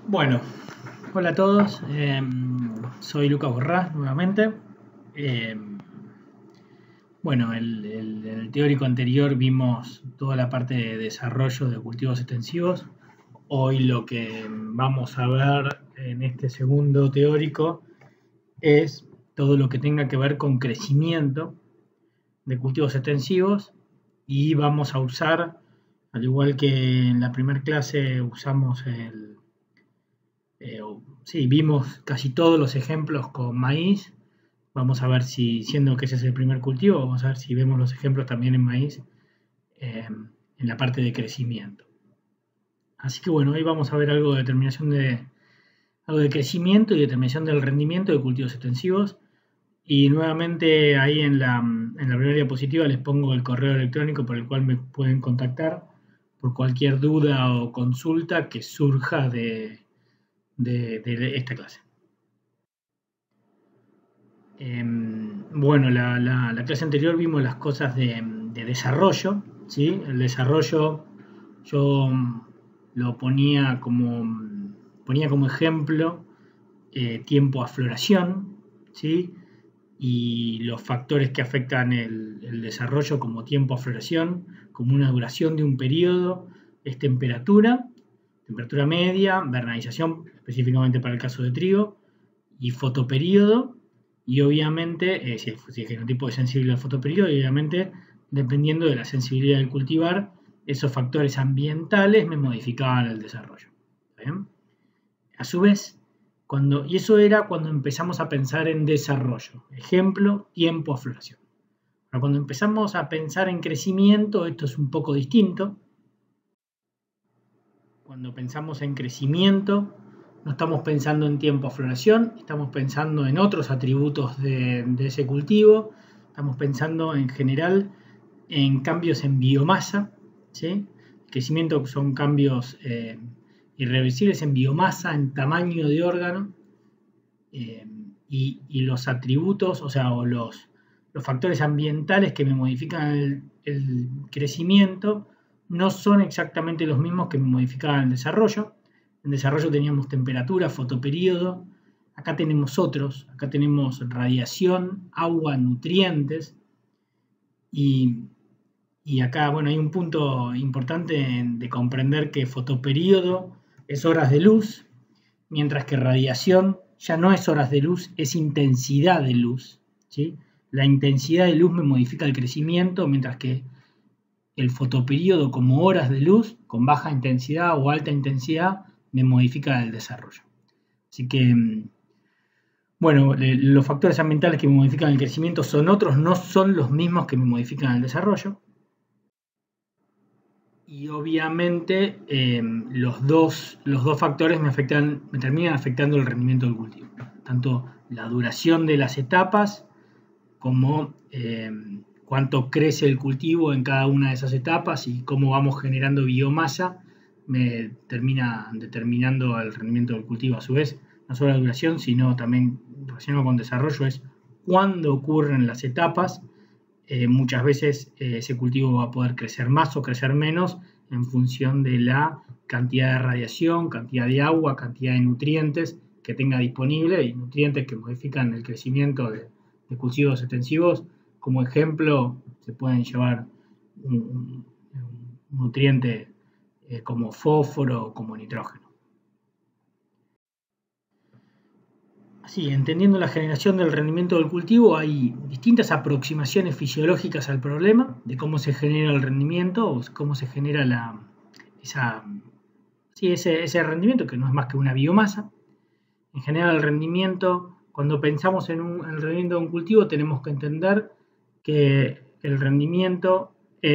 Bueno, hola a todos, soy Lucas Borrás nuevamente. Bueno, en el teórico anterior vimos toda la parte de desarrollo de cultivos extensivos. Hoy lo que vamos a ver en este segundo teórico es todo lo que tenga que ver con crecimiento de cultivos extensivos, y vamos a usar, al igual que en la primera clase usamos vimos casi todos los ejemplos con maíz. Vamos a ver si, siendo que ese es el primer cultivo, vamos a ver si vemos los ejemplos también en maíz, en la parte de crecimiento. Así que bueno, hoy vamos a ver algo de crecimiento y determinación del rendimiento de cultivos extensivos. Y nuevamente ahí en la primera diapositiva les pongo el correo electrónico por el cual me pueden contactar por cualquier duda o consulta que surja de esta clase. Bueno, la clase anterior vimos las cosas de desarrollo, ¿sí? El desarrollo yo lo ponía como ejemplo tiempo a floración, ¿sí? Y los factores que afectan el desarrollo como tiempo a floración, como una duración de un periodo, es temperatura media, vernalización, específicamente para el caso de trigo, y fotoperíodo, y obviamente, si el genotipo es sensible al fotoperíodo, y obviamente, dependiendo de la sensibilidad del cultivar, esos factores ambientales me modificaban el desarrollo. ¿Bien? A su vez, y eso era cuando empezamos a pensar en desarrollo. Ejemplo, tiempo a floración. Pero cuando empezamos a pensar en crecimiento, esto es un poco distinto. Cuando pensamos en crecimiento, no estamos pensando en tiempo a floración, estamos pensando en otros atributos de ese cultivo, estamos pensando en general en cambios en biomasa, ¿sí? El crecimiento son cambios irreversibles en biomasa, en tamaño de órgano, y los atributos, o los factores ambientales que me modifican el crecimiento no son exactamente los mismos que me modificaban el desarrollo. En desarrollo teníamos temperatura, fotoperíodo, acá tenemos otros, acá tenemos radiación, agua, nutrientes, y acá, bueno, hay un punto importante de comprender que fotoperíodo es horas de luz, mientras que radiación ya no es horas de luz, es intensidad de luz, ¿sí? La intensidad de luz me modifica el crecimiento, mientras que el fotoperíodo como horas de luz, con baja intensidad o alta intensidad, me modifica el desarrollo. Así que, bueno, los factores ambientales que me modifican el crecimiento son otros, no son los mismos que me modifican el desarrollo. Y obviamente los dos factores me terminan afectando el rendimiento del cultivo. Tanto la duración de las etapas como cuánto crece el cultivo en cada una de esas etapas y cómo vamos generando biomasa me termina determinando el rendimiento del cultivo. A su vez, no solo la duración, sino también relacionado con desarrollo, es cuándo ocurren las etapas. Muchas veces ese cultivo va a poder crecer más o crecer menos en función de la cantidad de radiación, cantidad de agua, cantidad de nutrientes que tenga disponible, y nutrientes que modifican el crecimiento de cultivos extensivos. Como ejemplo, se pueden llevar un nutriente como fósforo o como nitrógeno. Sí, entendiendo la generación del rendimiento del cultivo, hay distintas aproximaciones fisiológicas al problema de cómo se genera el rendimiento o cómo se genera ese rendimiento, que no es más que una biomasa. En general, el rendimiento, cuando pensamos en el rendimiento de un cultivo, tenemos que entender que el rendimiento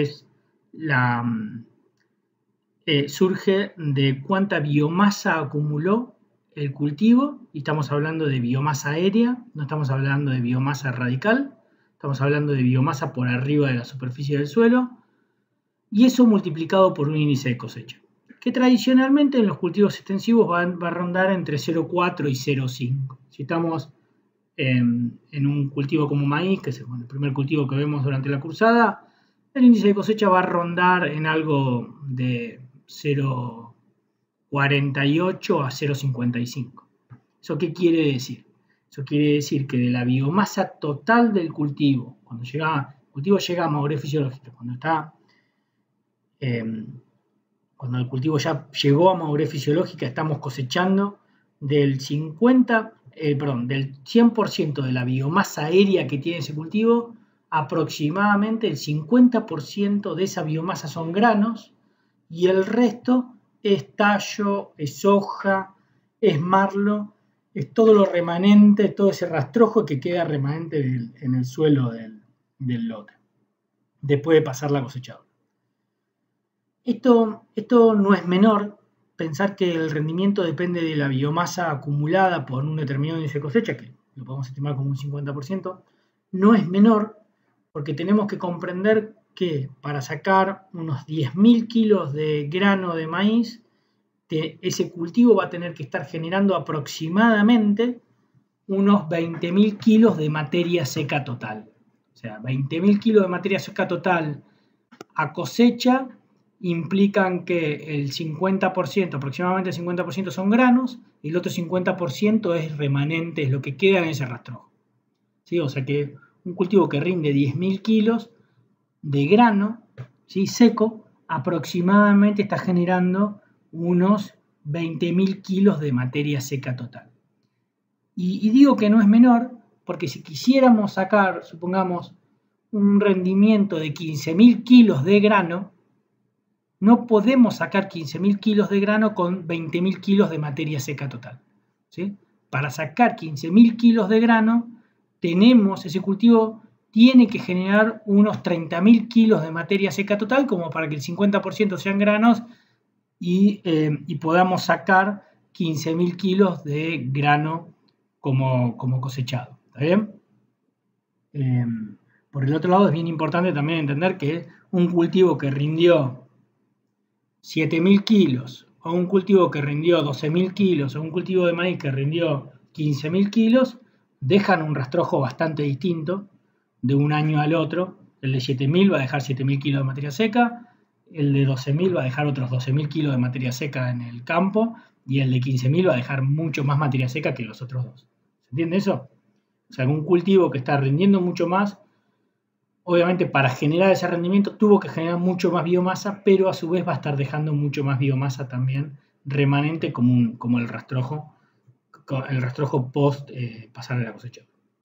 surge de cuánta biomasa acumuló el cultivo, y estamos hablando de biomasa aérea, no estamos hablando de biomasa radical, estamos hablando de biomasa por arriba de la superficie del suelo, y eso multiplicado por un índice de cosecha, que tradicionalmente en los cultivos extensivos va a rondar entre 0,4 y 0,5. Si estamos en un cultivo como maíz, que es el primer cultivo que vemos durante la cursada, el índice de cosecha va a rondar en algo de 0,5 48 a 0,55. ¿Eso qué quiere decir? Eso quiere decir que de la biomasa total del cultivo, cuando el cultivo llega a madurez fisiológica, cuando el cultivo ya llegó a madurez fisiológica, estamos cosechando del 100% de la biomasa aérea que tiene ese cultivo, aproximadamente el 50% de esa biomasa son granos y el resto es tallo, es hoja, es marlo, es todo lo remanente, todo ese rastrojo que queda remanente en el suelo del lote, después de pasar la cosechadora. Esto no es menor, pensar que el rendimiento depende de la biomasa acumulada por un determinado índice de cosecha, que lo podemos estimar como un 50%, no es menor porque tenemos que comprender que para sacar unos 10.000 kilos de grano de maíz, ese cultivo va a tener que estar generando aproximadamente unos 20.000 kilos de materia seca total. O sea, 20.000 kilos de materia seca total a cosecha implican que el 50%, aproximadamente el 50% son granos y el otro 50% es remanente, es lo que queda en ese rastrojo. ¿Sí? O sea que un cultivo que rinde 10.000 kilos de grano, ¿sí?, seco, aproximadamente está generando unos 20.000 kilos de materia seca total. Y digo que no es menor porque si quisiéramos sacar, supongamos, un rendimiento de 15.000 kilos de grano, no podemos sacar 15.000 kilos de grano con 20.000 kilos de materia seca total. ¿Sí? Para sacar 15.000 kilos de grano, ese cultivo tiene que generar unos 30.000 kilos de materia seca total, como para que el 50% sean granos y podamos sacar 15.000 kilos de grano como cosechado. ¿Está bien? Por el otro lado, es bien importante también entender que un cultivo que rindió 7.000 kilos, o un cultivo que rindió 12.000 kilos, o un cultivo de maíz que rindió 15.000 kilos, dejan un rastrojo bastante distinto de un año al otro. El de 7.000 va a dejar 7.000 kilos de materia seca, el de 12.000 va a dejar otros 12.000 kilos de materia seca en el campo, y el de 15.000 va a dejar mucho más materia seca que los otros dos. ¿Se entiende eso? O sea, un cultivo que está rindiendo mucho más, obviamente para generar ese rendimiento tuvo que generar mucho más biomasa, pero a su vez va a estar dejando mucho más biomasa también remanente como el rastrojo post pasar de la cosecha.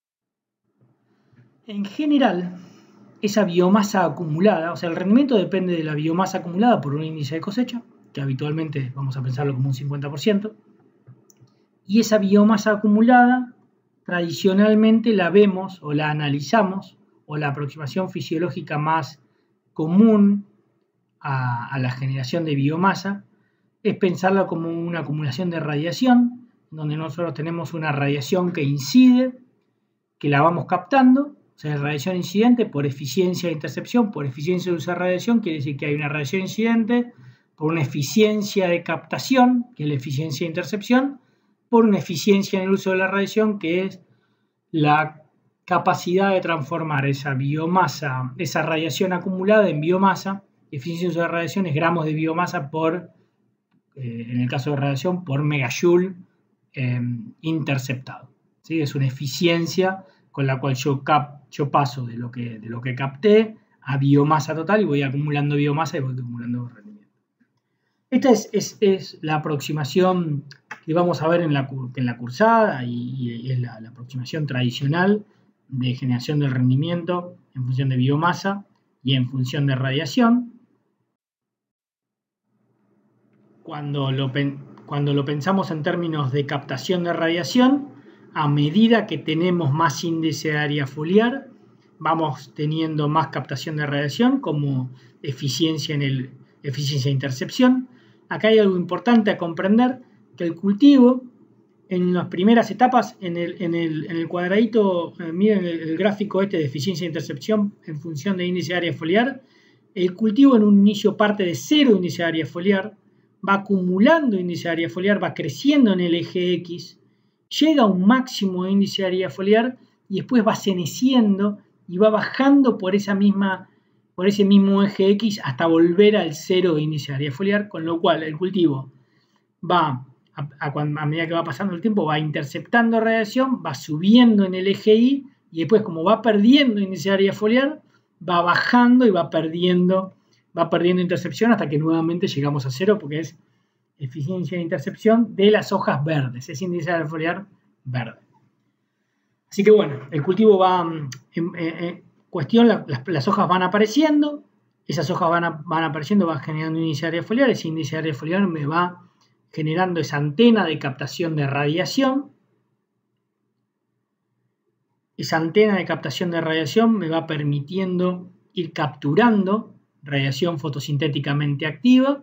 En general, esa biomasa acumulada, o sea, el rendimiento depende de la biomasa acumulada por un índice de cosecha, que habitualmente vamos a pensarlo como un 50%, y esa biomasa acumulada tradicionalmente la vemos o la analizamos, o la aproximación fisiológica más común a la generación de biomasa es pensarla como una acumulación de radiación, donde nosotros tenemos una radiación que incide, que la vamos captando, o sea, radiación incidente por eficiencia de intercepción, por eficiencia de uso de radiación, quiere decir que hay una radiación incidente, por una eficiencia de captación, que es la eficiencia de intercepción, por una eficiencia en el uso de la radiación, que es la capacidad de transformar esa biomasa, esa radiación acumulada en biomasa. Eficiencia de uso de radiación es gramos de biomasa por, en el caso de radiación, por megajoule interceptado. ¿Sí? Es una eficiencia con la cual yo paso de lo que capté a biomasa total y voy acumulando biomasa y voy acumulando rendimiento. Esta es la aproximación que vamos a ver en la cursada y es la aproximación tradicional de generación del rendimiento en función de biomasa y en función de radiación. Cuando lo pensamos en términos de captación de radiación, a medida que tenemos más índice de área foliar, vamos teniendo más captación de radiación como eficiencia de intercepción. Acá hay algo importante a comprender, que el cultivo en las primeras etapas, en el cuadradito, miren el gráfico de eficiencia de intercepción en función de índice de área foliar, el cultivo en un inicio parte de 0 índice de área foliar, va acumulando índice de área foliar, va creciendo en el eje X, llega a un máximo de índice de área foliar y después va ceneciendo y va bajando por ese mismo eje X hasta volver al 0 de índice de área foliar, con lo cual el cultivo va, a medida que va pasando el tiempo, va interceptando radiación, va subiendo en el eje Y, y después como va perdiendo índice de área foliar, va bajando y va perdiendo intercepción hasta que nuevamente llegamos a cero, porque es eficiencia de intercepción de las hojas verdes, es índice de área foliar verde. Así que bueno, el cultivo va en cuestión, las hojas van apareciendo, esas hojas van apareciendo, van generando un índice de área foliar, ese índice de área foliar me va generando esa antena de captación de radiación. Esa antena de captación de radiación me va permitiendo ir capturando radiación fotosintéticamente activa.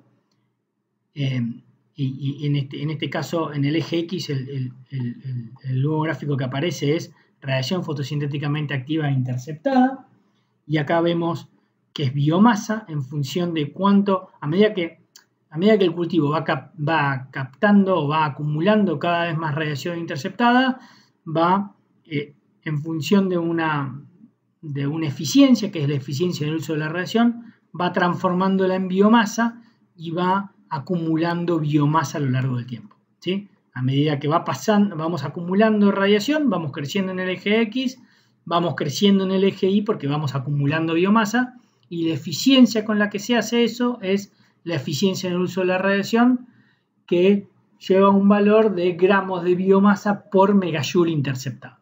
Y en este caso, en el eje X, el nuevo gráfico que aparece es radiación fotosintéticamente activa e interceptada. Y acá vemos que es biomasa en función de cuánto, a medida que el cultivo va captando o va acumulando cada vez más radiación interceptada, va en función de una eficiencia, que es la eficiencia del uso de la radiación, va transformándola en biomasa y va acumulando biomasa a lo largo del tiempo, ¿sí? A medida que vamos acumulando radiación, vamos creciendo en el eje X, vamos creciendo en el eje Y porque vamos acumulando biomasa, y la eficiencia con la que se hace eso es la eficiencia en el uso de la radiación, que lleva un valor de gramos de biomasa por megajoule interceptado.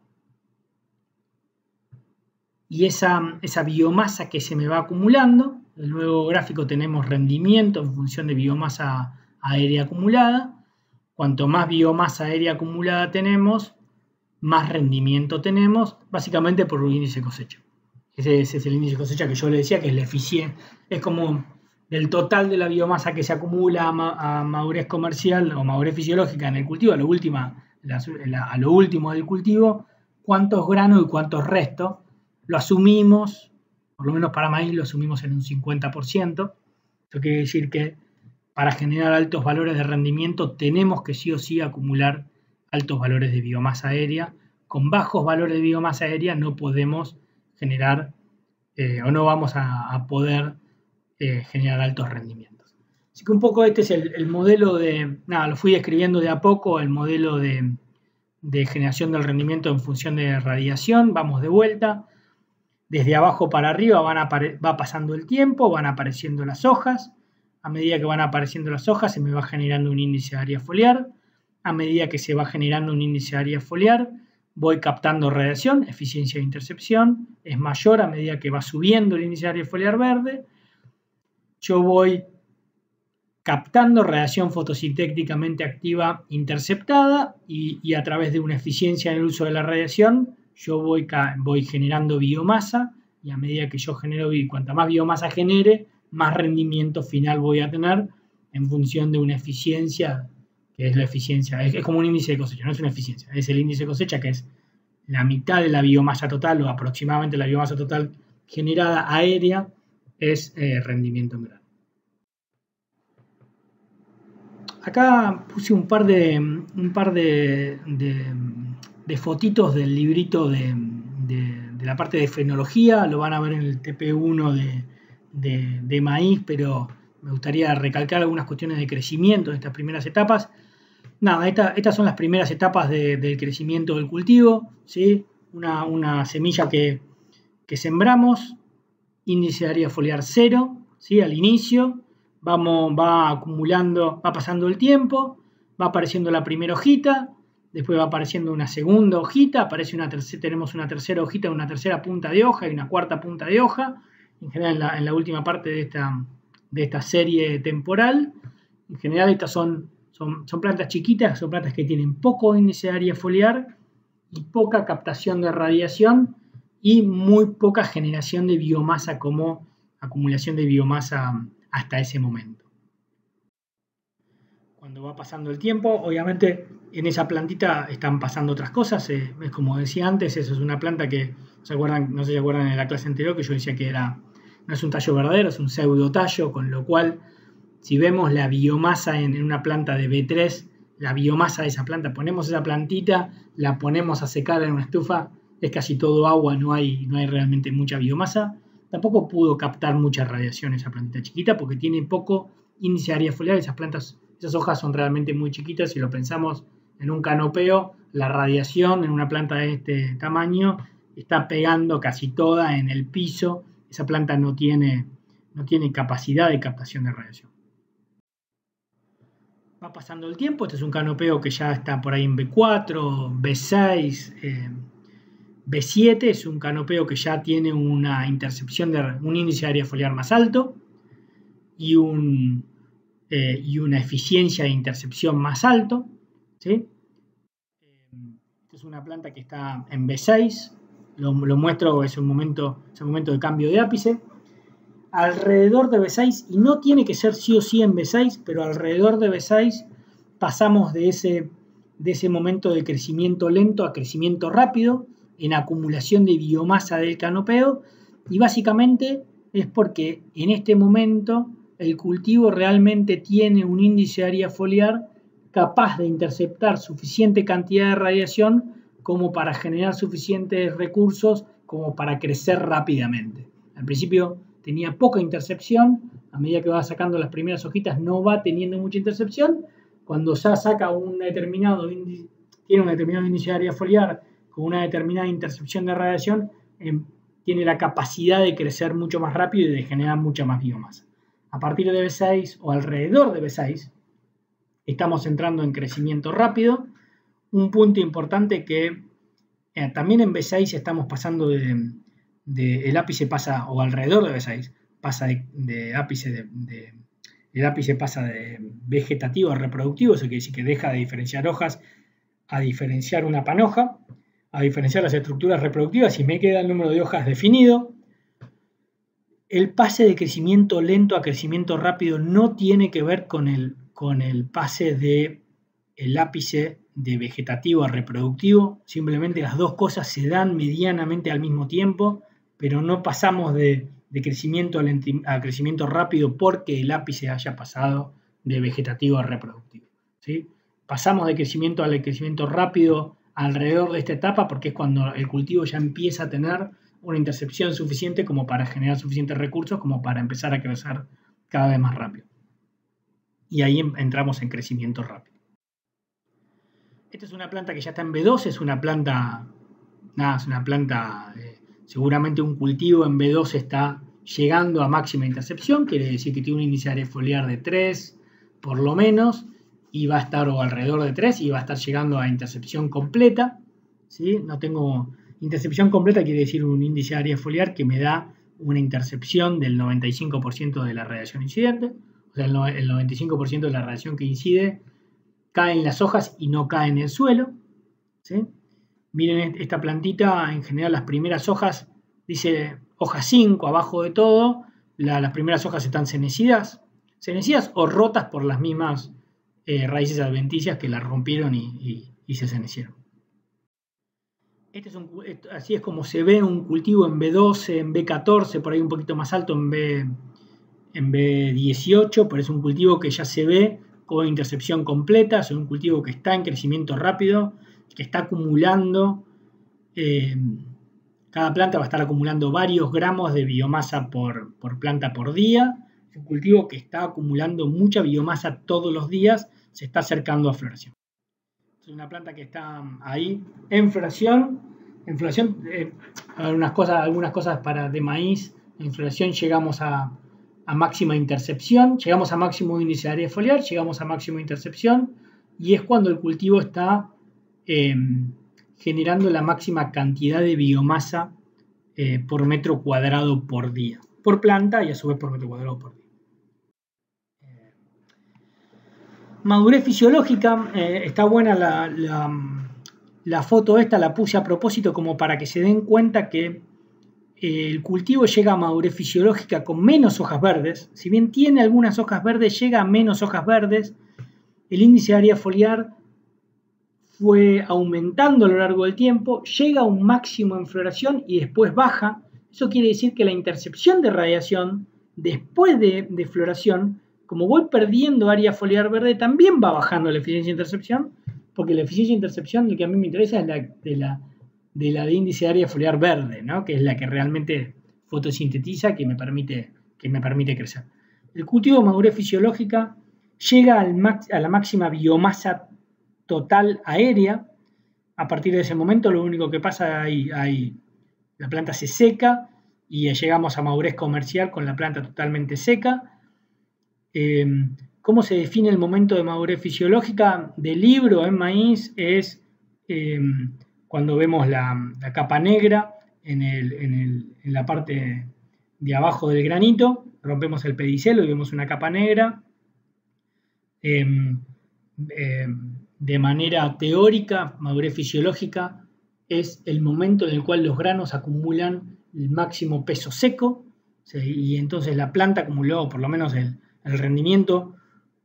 Y esa biomasa que se me va acumulando, en el nuevo gráfico tenemos rendimiento en función de biomasa aérea acumulada. Cuanto más biomasa aérea acumulada tenemos, más rendimiento tenemos, básicamente por un índice de cosecha. Ese es el índice de cosecha que yo le decía, que es la eficiencia, es como el total de la biomasa que se acumula a madurez comercial o madurez fisiológica en el cultivo, a lo último del cultivo, cuántos granos y cuántos restos. Lo asumimos, por lo menos para maíz lo asumimos en un 50%. Esto quiere decir que para generar altos valores de rendimiento tenemos que sí o sí acumular altos valores de biomasa aérea. Con bajos valores de biomasa aérea no podemos generar o no vamos a poder generar altos rendimientos. Así que un poco este es el modelo lo fui describiendo de a poco, el modelo de generación del rendimiento en función de radiación. Vamos de vuelta. Desde abajo para arriba va pasando el tiempo, van apareciendo las hojas. A medida que van apareciendo las hojas se me va generando un índice de área foliar. A medida que se va generando un índice de área foliar, voy captando radiación, eficiencia de intercepción es mayor a medida que va subiendo el índice de área foliar verde. Yo voy captando radiación fotosintéticamente activa interceptada y a través de una eficiencia en el uso de la radiación yo voy generando biomasa, y a medida que yo genero, cuanta más biomasa genere, más rendimiento final voy a tener en función de una eficiencia, que es la eficiencia, es como un índice de cosecha, no es una eficiencia, es el índice de cosecha, que es la mitad de la biomasa total, o aproximadamente la biomasa total generada aérea, es rendimiento en grano. Acá puse un par de fotitos del librito de la parte de fenología, lo van a ver en el TP1 de maíz, pero me gustaría recalcar algunas cuestiones de crecimiento de estas primeras etapas. Nada, estas son las primeras etapas del crecimiento del cultivo, ¿sí? Una semilla que sembramos, índice de área foliar 0, ¿sí? Al inicio, va acumulando, va pasando el tiempo, va apareciendo la primera hojita, después va apareciendo una segunda hojita, tenemos una tercera hojita, una tercera punta de hoja y una cuarta punta de hoja, en general en la última parte de esta serie temporal. En general estas son plantas chiquitas, son plantas que tienen poco índice de área foliar y poca captación de radiación y muy poca generación de biomasa como acumulación de biomasa hasta ese momento. Cuando va pasando el tiempo, obviamente en esa plantita están pasando otras cosas. Es como decía antes, eso es una planta que, no sé si se acuerdan en la clase anterior que yo decía que no es un tallo verdadero, es un pseudotallo, con lo cual si vemos la biomasa en una planta de B3, la biomasa de esa planta, ponemos esa plantita, la ponemos a secar en una estufa, es casi todo agua, no hay realmente mucha biomasa. Tampoco pudo captar mucha radiación esa plantita chiquita porque tiene poco índice de área foliar. Esas plantas Esas hojas son realmente muy chiquitas. Si lo pensamos en un canopeo, la radiación en una planta de este tamaño está pegando casi toda en el piso. Esa planta no tiene capacidad de captación de radiación. Va pasando el tiempo, este es un canopeo que ya está por ahí en B4, B6, B7, es un canopeo que ya tiene una intercepción un índice de área foliar más alto y una eficiencia de intercepción más alto, ¿sí? Esta es una planta que está en B6, lo muestro, es un momento de cambio de ápice. Alrededor de B6, y no tiene que ser sí o sí en B6, pero alrededor de B6 pasamos de ese momento de crecimiento lento a crecimiento rápido en acumulación de biomasa del canopeo, y básicamente es porque en este momento el cultivo realmente tiene un índice de área foliar capaz de interceptar suficiente cantidad de radiación como para generar suficientes recursos como para crecer rápidamente. Al principio tenía poca intercepción, a medida que va sacando las primeras hojitas no va teniendo mucha intercepción. Cuando ya saca tiene un determinado índice de área foliar con una determinada intercepción de radiación, tiene la capacidad de crecer mucho más rápido y de generar mucha más biomasa. A partir de B6 o alrededor de B6 estamos entrando en crecimiento rápido. Un punto importante que también en B6 estamos pasando el ápice pasa, o alrededor de B6, pasa de ápice el ápice pasa de vegetativo a reproductivo, eso quiere decir que deja de diferenciar hojas a diferenciar una panoja, a diferenciar las estructuras reproductivas y me queda el número de hojas definido. El pase de crecimiento lento a crecimiento rápido no tiene que ver con el pase del ápice de vegetativo a reproductivo, simplemente las dos cosas se dan medianamente al mismo tiempo, pero no pasamos de crecimiento a crecimiento rápido porque el ápice haya pasado de vegetativo a reproductivo, ¿sí? Pasamos de crecimiento al crecimiento rápido alrededor de esta etapa porque es cuando el cultivo ya empieza a tener una intercepción suficiente como para generar suficientes recursos como para empezar a crecer cada vez más rápido. Y ahí entramos en crecimiento rápido. Esta es una planta que ya está en B2, es una planta, seguramente un cultivo en B2 está llegando a máxima intercepción, quiere decir que tiene un índice de área foliar de 3 por lo menos, y va a estar o alrededor de 3 y va a estar llegando a intercepción completa, ¿sí? No tengo intercepción completa, quiere decir un índice de área foliar que me da una intercepción del 95% de la radiación incidente, o sea, el 95% de la radiación que incide cae en las hojas y no cae en el suelo, ¿sí? Miren esta plantita, en general las primeras hojas, dice hoja 5 abajo de todo, las primeras hojas están cenecidas o rotas por las mismas raíces adventicias que las rompieron y se cenecieron. Así es como se ve un cultivo en B12, en B14, por ahí un poquito más alto en B18, pero es un cultivo que ya se ve con intercepción completa, es un cultivo que está en crecimiento rápido, que está acumulando, cada planta va a estar acumulando varios gramos de biomasa por planta por día, es un cultivo que está acumulando mucha biomasa todos los días, se está acercando a floración. Es una planta que está ahí en floración, algunas cosas de maíz, en floración llegamos a máxima intercepción, llegamos a máximo índice de área foliar, llegamos a máxima intercepción y es cuando el cultivo está generando la máxima cantidad de biomasa por metro cuadrado por día, por planta y a su vez por metro cuadrado por día. Madurez fisiológica, está buena la foto esta, la puse a propósito como para que se den cuenta que el cultivo llega a madurez fisiológica con menos hojas verdes. Si bien tiene algunas hojas verdes, llega a menos hojas verdes. El índice de área foliar fue aumentando a lo largo del tiempo, llega a un máximo en floración y después baja. Eso quiere decir que la intercepción de radiación después de floración, como voy perdiendo área foliar verde, también va bajando la eficiencia de intercepción, porque la eficiencia de intercepción, lo que a mí me interesa es de la de índice de área foliar verde, ¿no? Que es la que realmente fotosintetiza, que me permite crecer. El cultivo de madurez fisiológica llega a la máxima biomasa total aérea. A partir de ese momento lo único que pasa, la planta se seca y llegamos a madurez comercial con la planta totalmente seca. ¿Cómo se define el momento de madurez fisiológica del libro en maíz? Es cuando vemos la capa negra en la parte de abajo del granito, rompemos el pedicelo y vemos una capa negra. De manera teórica, madurez fisiológica es el momento en el cual los granos acumulan el máximo peso seco, ¿sí? Y entonces la planta acumuló, por lo menos el rendimiento,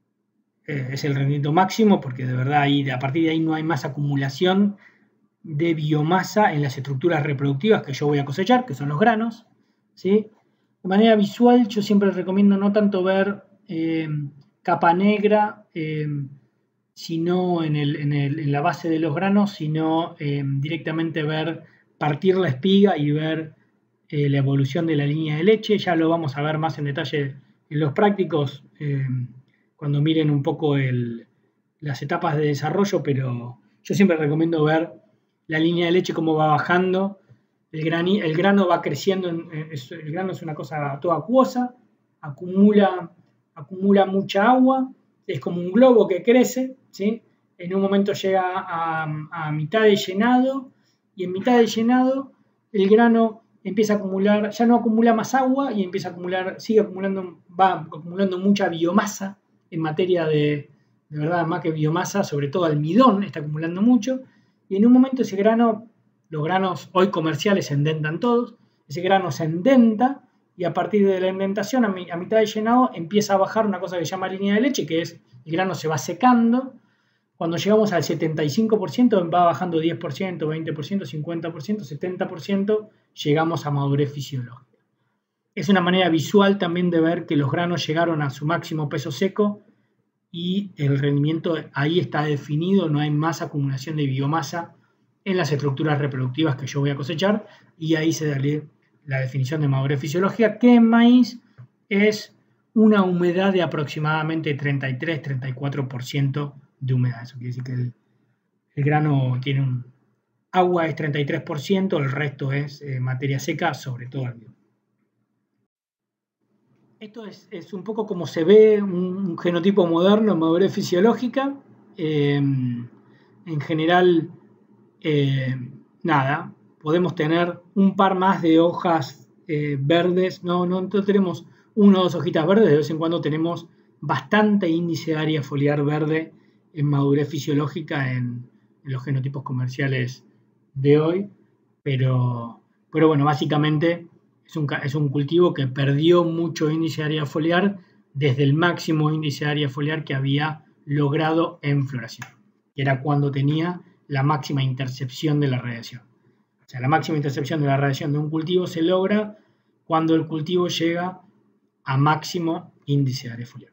es el rendimiento máximo, porque de verdad a partir de ahí no hay más acumulación de biomasa en las estructuras reproductivas que yo voy a cosechar, que son los granos, ¿sí? De manera visual, yo siempre recomiendo no tanto ver capa negra, sino en la base de los granos, sino directamente partir la espiga y ver la evolución de la línea de leche. Ya lo vamos a ver más en detalle en los prácticos, cuando miren un poco las etapas de desarrollo, pero yo siempre recomiendo ver la línea de leche cómo va bajando. El grano va creciendo, el grano es una cosa toda acuosa, acumula mucha agua, es como un globo que crece, ¿sí? En un momento llega a mitad de llenado, y en mitad de llenado el grano empieza a acumular, ya no acumula más agua y empieza a acumular, va acumulando mucha biomasa en materia de verdad, más que biomasa, sobre todo almidón, está acumulando mucho, y en un momento ese grano, los granos hoy comerciales se endentan todos, ese grano se endenta, y a partir de la indentación, a mitad de llenado, empieza a bajar una cosa que se llama línea de leche, que es el grano se va secando. Cuando llegamos al 75%, va bajando 10%, 20%, 50%, 70%, llegamos a madurez fisiológica. Es una manera visual también de ver que los granos llegaron a su máximo peso seco y el rendimiento ahí está definido, no hay más acumulación de biomasa en las estructuras reproductivas que yo voy a cosechar, y ahí se da la definición de madurez fisiológica, que en maíz es una humedad de aproximadamente 33-34% de humedad. Eso quiere decir que el grano tiene agua es 33%, el resto es materia seca, sobre todo almidón. Esto es un poco como se ve un genotipo moderno en madurez fisiológica. En general, nada, podemos tener un par más de hojas verdes, no tenemos una o dos hojitas verdes, de vez en cuando tenemos bastante índice de área foliar verde en madurez fisiológica en los genotipos comerciales de hoy, pero bueno, básicamente es un cultivo que perdió mucho índice de área foliar desde el máximo índice de área foliar que había logrado en floración, que era cuando tenía la máxima intercepción de la radiación. O sea, la máxima intercepción de la radiación de un cultivo se logra cuando el cultivo llega a máximo índice de área foliar.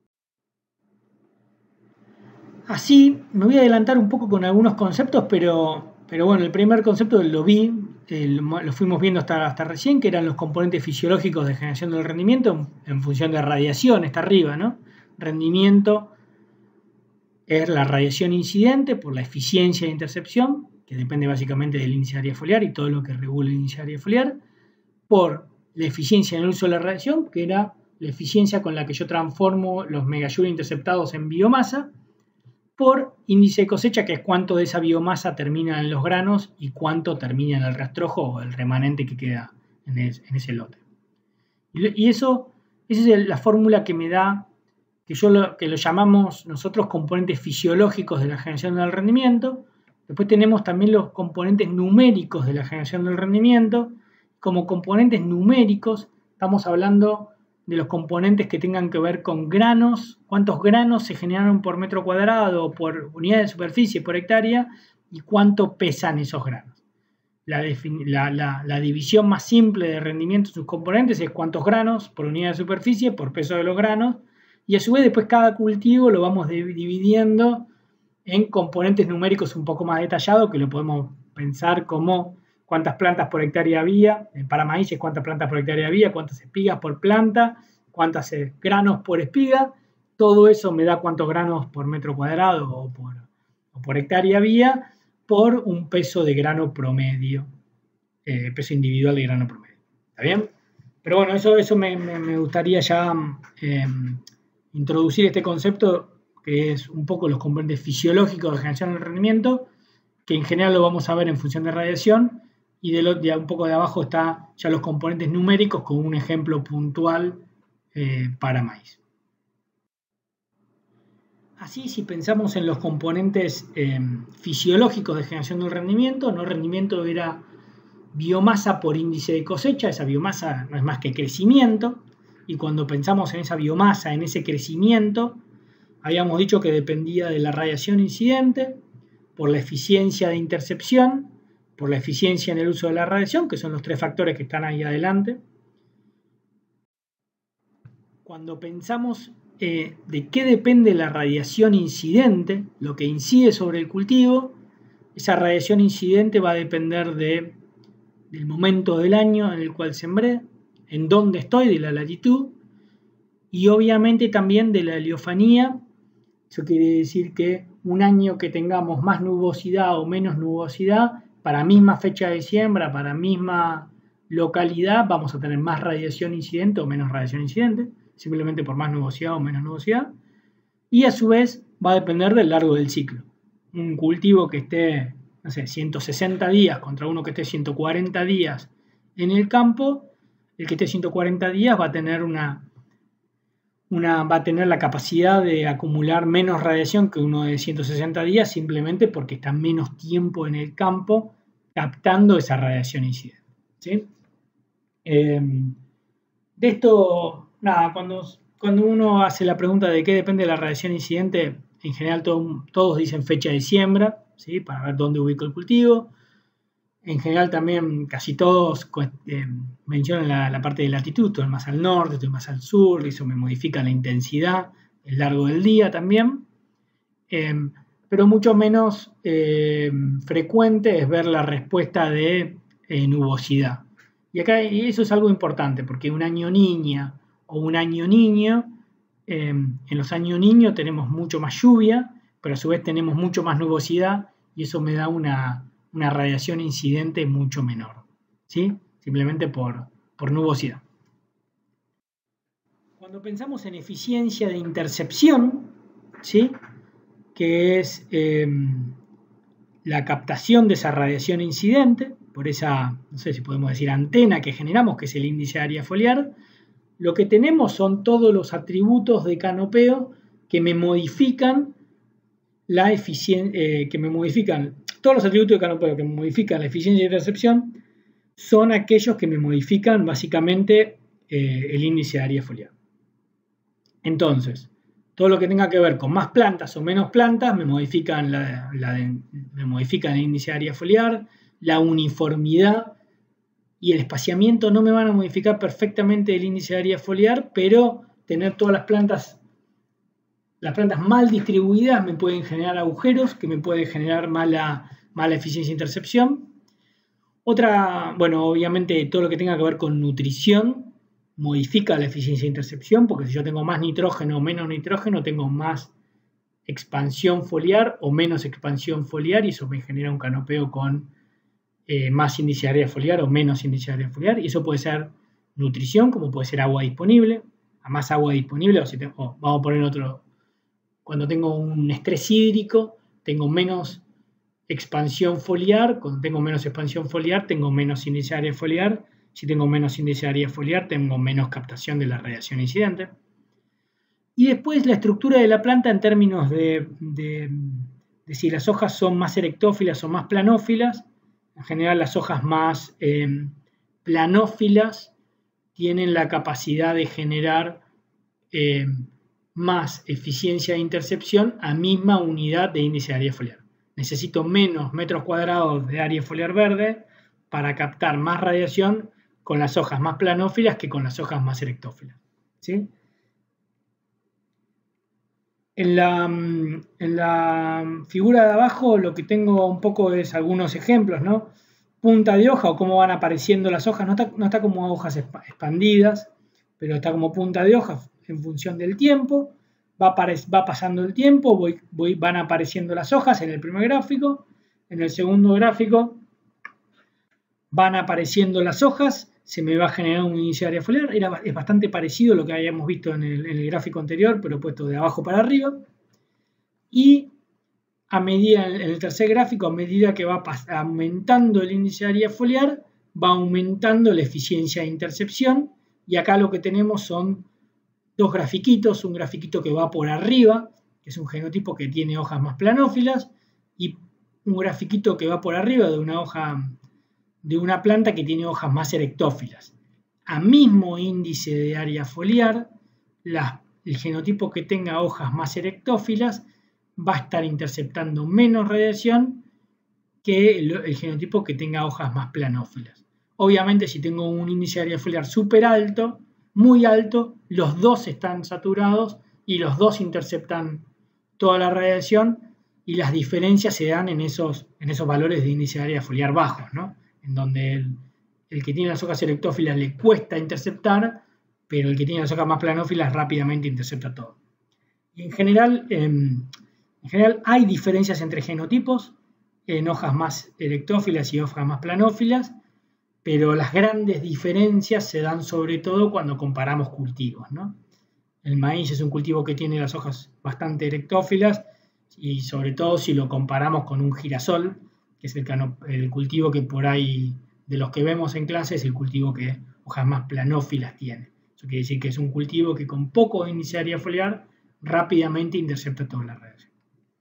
Así, me voy a adelantar un poco con algunos conceptos, pero bueno, el primer concepto lo fuimos viendo hasta recién, que eran los componentes fisiológicos de generación del rendimiento en función de radiación, está arriba, ¿no? Rendimiento es la radiación incidente por la eficiencia de intercepción, que depende básicamente del índice de área foliar y todo lo que regula el índice de área foliar, por la eficiencia en el uso de la radiación, que era la eficiencia con la que yo transformo los megajoule interceptados en biomasa, por índice de cosecha, que es cuánto de esa biomasa termina en los granos y cuánto termina en el rastrojo o el remanente que queda en ese lote. Y esa es la fórmula que me da, que lo llamamos nosotros componentes fisiológicos de la generación del rendimiento. Después tenemos también los componentes numéricos de la generación del rendimiento. Como componentes numéricos estamos hablando de los componentes que tengan que ver con granos, cuántos granos se generaron por metro cuadrado, por unidad de superficie, por hectárea, y cuánto pesan esos granos. La división más simple de rendimiento de sus componentes es cuántos granos por unidad de superficie, por peso de los granos, y a su vez después cada cultivo lo vamos dividiendo en componentes numéricos un poco más detallados, que lo podemos pensar como cuántas plantas por hectárea había, para maíces cuántas plantas por hectárea había, cuántas espigas por planta, cuántos granos por espiga, todo eso me da cuántos granos por metro cuadrado o por hectárea había por un peso de grano promedio, peso individual de grano promedio. ¿Está bien? Pero bueno, eso me gustaría ya introducir este concepto, que es un poco los componentes fisiológicos de generación del rendimiento, que en general lo vamos a ver en función de radiación, y de un poco de abajo está ya los componentes numéricos con un ejemplo puntual para maíz. Así, si pensamos en los componentes fisiológicos de generación del rendimiento, no rendimiento era biomasa por índice de cosecha, esa biomasa no es más que crecimiento, y cuando pensamos en esa biomasa, en ese crecimiento, habíamos dicho que dependía de la radiación incidente, por la eficiencia de intercepción, por la eficiencia en el uso de la radiación, que son los tres factores que están ahí adelante. Cuando pensamos de qué depende la radiación incidente, lo que incide sobre el cultivo, esa radiación incidente va a depender del momento del año en el cual sembré, en dónde estoy, de la latitud, y obviamente también de la heliofanía. Eso quiere decir que un año que tengamos más nubosidad o menos nubosidad, para misma fecha de siembra, para misma localidad, vamos a tener más radiación incidente o menos radiación incidente, simplemente por más nubosidad o menos nubosidad. Y a su vez va a depender del largo del ciclo. Un cultivo que esté, no sé, 160 días contra uno que esté 140 días en el campo, el que esté 140 días va a tener va a tener la capacidad de acumular menos radiación que uno de 160 días, simplemente porque está menos tiempo en el campo captando esa radiación incidente. ¿Sí? De esto, nada, cuando uno hace la pregunta de qué depende de la radiación incidente, en general todos dicen fecha de siembra, ¿sí? Para ver dónde ubico el cultivo. En general también casi todos mencionan la parte de latitud, estoy más al norte, estoy más al sur, eso me modifica la intensidad, el largo del día también. Pero mucho menos frecuente es ver la respuesta de nubosidad. Y acá eso es algo importante, porque un año niña o un año niño, en los años niños tenemos mucho más lluvia, pero a su vez tenemos mucho más nubosidad, y eso me da una radiación incidente mucho menor, ¿sí? Simplemente por nubosidad. Cuando pensamos en eficiencia de intercepción, ¿sí? Que es la captación de esa radiación incidente, por esa, no sé si podemos decir, antena que generamos, que es el índice de área foliar, lo que tenemos son todos los atributos de canopeo que me modifican la eficiencia, todos los atributos de canopeo que me modifican la eficiencia de intercepción son aquellos que me modifican básicamente el índice de área foliar. Entonces, todo lo que tenga que ver con más plantas o menos plantas me modifican me modifican el índice de área foliar, la uniformidad y el espaciamiento no me van a modificar perfectamente el índice de área foliar, pero tener todas las plantas mal distribuidas me pueden generar agujeros, que me pueden generar mala eficiencia de intercepción. Bueno, obviamente todo lo que tenga que ver con nutrición modifica la eficiencia de intercepción, porque si yo tengo más nitrógeno o menos nitrógeno, tengo más expansión foliar o menos expansión foliar, y eso me genera un canopeo con más índice de área foliar o menos índice de área foliar, y eso puede ser nutrición, como puede ser agua disponible. A más agua disponible, vamos a poner otro, cuando tengo un estrés hídrico, tengo menos expansión foliar. Cuando tengo menos expansión foliar, tengo menos índice de área foliar. Si tengo menos índice de área foliar, tengo menos captación de la radiación incidente. Y después la estructura de la planta en términos de si las hojas son más erectófilas o más planófilas. En general, las hojas más planófilas tienen la capacidad de generar más eficiencia de intercepción a misma unidad de índice de área foliar. Necesito menos metros cuadrados de área foliar verde para captar más radiación con las hojas más planófilas que con las hojas más erectófilas, ¿sí? En la figura de abajo lo que tengo un poco es algunos ejemplos, ¿no? Punta de hoja o cómo van apareciendo las hojas, no está como hojas expandidas, pero está como punta de hoja en función del tiempo. va pasando el tiempo, van apareciendo las hojas en el primer gráfico, en el segundo gráfico van apareciendo las hojas, se me va generando un índice de área foliar, es bastante parecido a lo que habíamos visto en el gráfico anterior, pero puesto de abajo para arriba, y a medida, en el tercer gráfico, a medida que va aumentando el índice de área foliar, va aumentando la eficiencia de intercepción, y acá lo que tenemos son dos grafiquitos, un grafiquito que va por arriba, que es un genotipo que tiene hojas más planófilas, y un grafiquito que va por arriba de una hoja de una planta que tiene hojas más erectófilas. A mismo índice de área foliar, el genotipo que tenga hojas más erectófilas va a estar interceptando menos radiación que el genotipo que tenga hojas más planófilas. Obviamente, si tengo un índice de área foliar súper alto, muy alto, los dos están saturados y los dos interceptan toda la radiación, y las diferencias se dan en esos valores de índice de área foliar bajos, ¿no? En donde el que tiene las hojas erectófilas le cuesta interceptar, pero el que tiene las hojas más planófilas rápidamente intercepta todo. Y en general hay diferencias entre genotipos en hojas más erectófilas y hojas más planófilas, pero las grandes diferencias se dan sobre todo cuando comparamos cultivos, ¿no? El maíz es un cultivo que tiene las hojas bastante erectófilas, y sobre todo si lo comparamos con un girasol, que es el cultivo que por ahí, de los que vemos en clase, es el cultivo que hojas más planófilas tiene. Eso quiere decir que es un cultivo que con poco índice de área foliar rápidamente intercepta toda la radiación.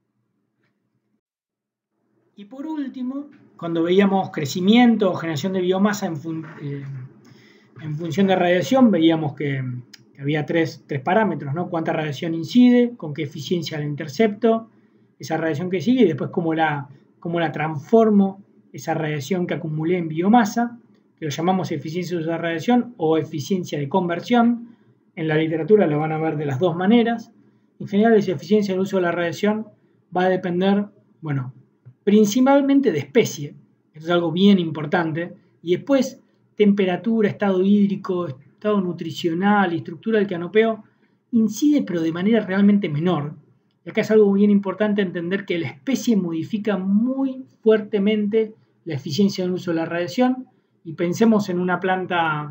Y por último, cuando veíamos crecimiento o generación de biomasa en función de radiación, veíamos que había tres parámetros, ¿no? Cuánta radiación incide, con qué eficiencia la intercepto, esa radiación que sigue, y después cómo la transformo, esa radiación que acumulé en biomasa, que lo llamamos eficiencia de uso de radiación o eficiencia de conversión. En la literatura lo van a ver de las dos maneras. En general, esa eficiencia del uso de la radiación va a depender, bueno, principalmente de especie, esto es algo bien importante, y después temperatura, estado hídrico, estado nutricional y estructura del canopeo incide, pero de manera realmente menor. Y acá es algo bien importante entender que la especie modifica muy fuertemente la eficiencia del uso de la radiación, y pensemos en una planta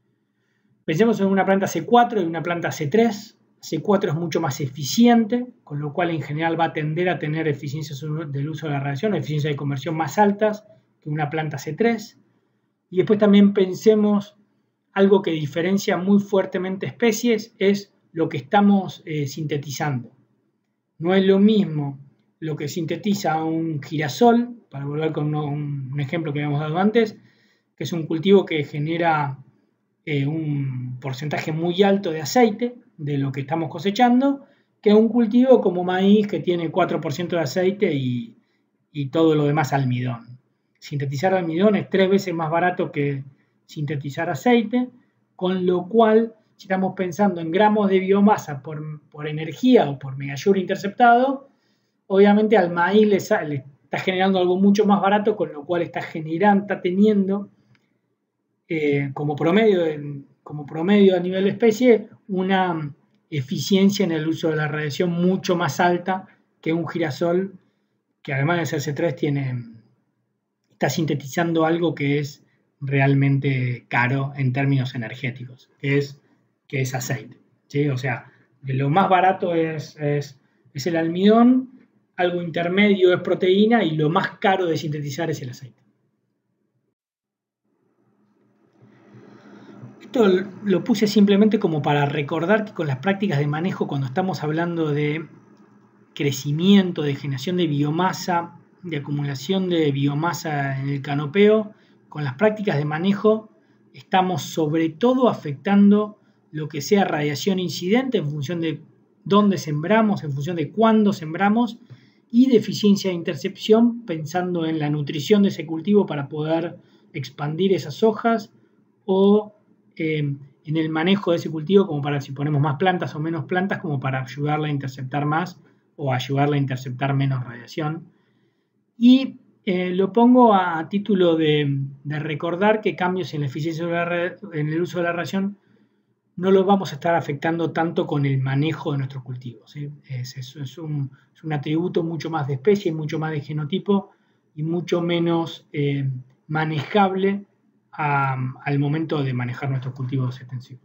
C4 y una planta C3. C4 es mucho más eficiente, con lo cual en general va a tender a tener eficiencias del uso de la radiación, eficiencia de conversión más altas que una planta C3. Y después también pensemos algo que diferencia muy fuertemente especies, es lo que estamos sintetizando. No es lo mismo lo que sintetiza un girasol, para volver con un ejemplo que habíamos dado antes, que es un cultivo que genera un porcentaje muy alto de aceite de lo que estamos cosechando, que un cultivo como maíz que tiene 4% de aceite y todo lo demás almidón. Sintetizar almidón es 3 veces más barato que sintetizar aceite, con lo cual, si estamos pensando en gramos de biomasa por energía o por megajoule interceptado, obviamente al maíz le está generando algo mucho más barato, con lo cual está teniendo como promedio a nivel de especie una eficiencia en el uso de la radiación mucho más alta que un girasol, que además de ser C3 está sintetizando algo que es realmente caro en términos energéticos, que es aceite, ¿sí? O sea, lo más barato es el almidón, algo intermedio es proteína, y lo más caro de sintetizar es el aceite. Esto lo puse simplemente como para recordar que con las prácticas de manejo, cuando estamos hablando de crecimiento, de generación de biomasa, de acumulación de biomasa en el canopeo, con las prácticas de manejo estamos sobre todo afectando lo que sea radiación incidente en función de dónde sembramos, en función de cuándo sembramos, y de eficiencia de intercepción pensando en la nutrición de ese cultivo para poder expandir esas hojas, o en el manejo de ese cultivo, como para si ponemos más plantas o menos plantas, como para ayudarla a interceptar más o ayudarla a interceptar menos radiación. Y lo pongo a título de recordar que cambios en la eficiencia en el uso de la radiación no lo vamos a estar afectando tanto con el manejo de nuestros cultivos, ¿sí? Es un atributo mucho más de especie, mucho más de genotipo y mucho menos manejable al momento de manejar nuestros cultivos extensivos.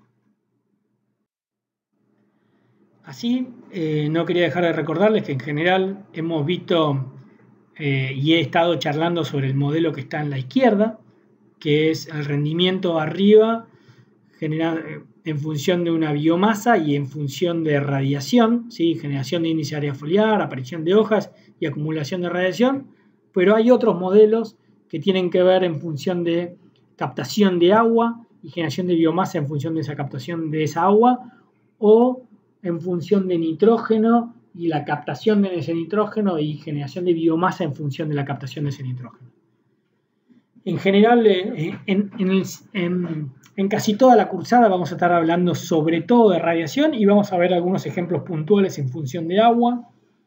Así, no quería dejar de recordarles que en general hemos visto y he estado charlando sobre el modelo que está en la izquierda, que es el rendimiento arriba en función de una biomasa y en función de radiación, ¿sí? Generación de índice de área foliar, aparición de hojas y acumulación de radiación, pero hay otros modelos que tienen que ver en función de captación de agua y generación de biomasa en función de esa captación de esa agua, o en función de nitrógeno y la captación de ese nitrógeno y generación de biomasa en función de la captación de ese nitrógeno. En general, en casi toda la cursada vamos a estar hablando sobre todo de radiación y vamos a ver algunos ejemplos puntuales en función de agua.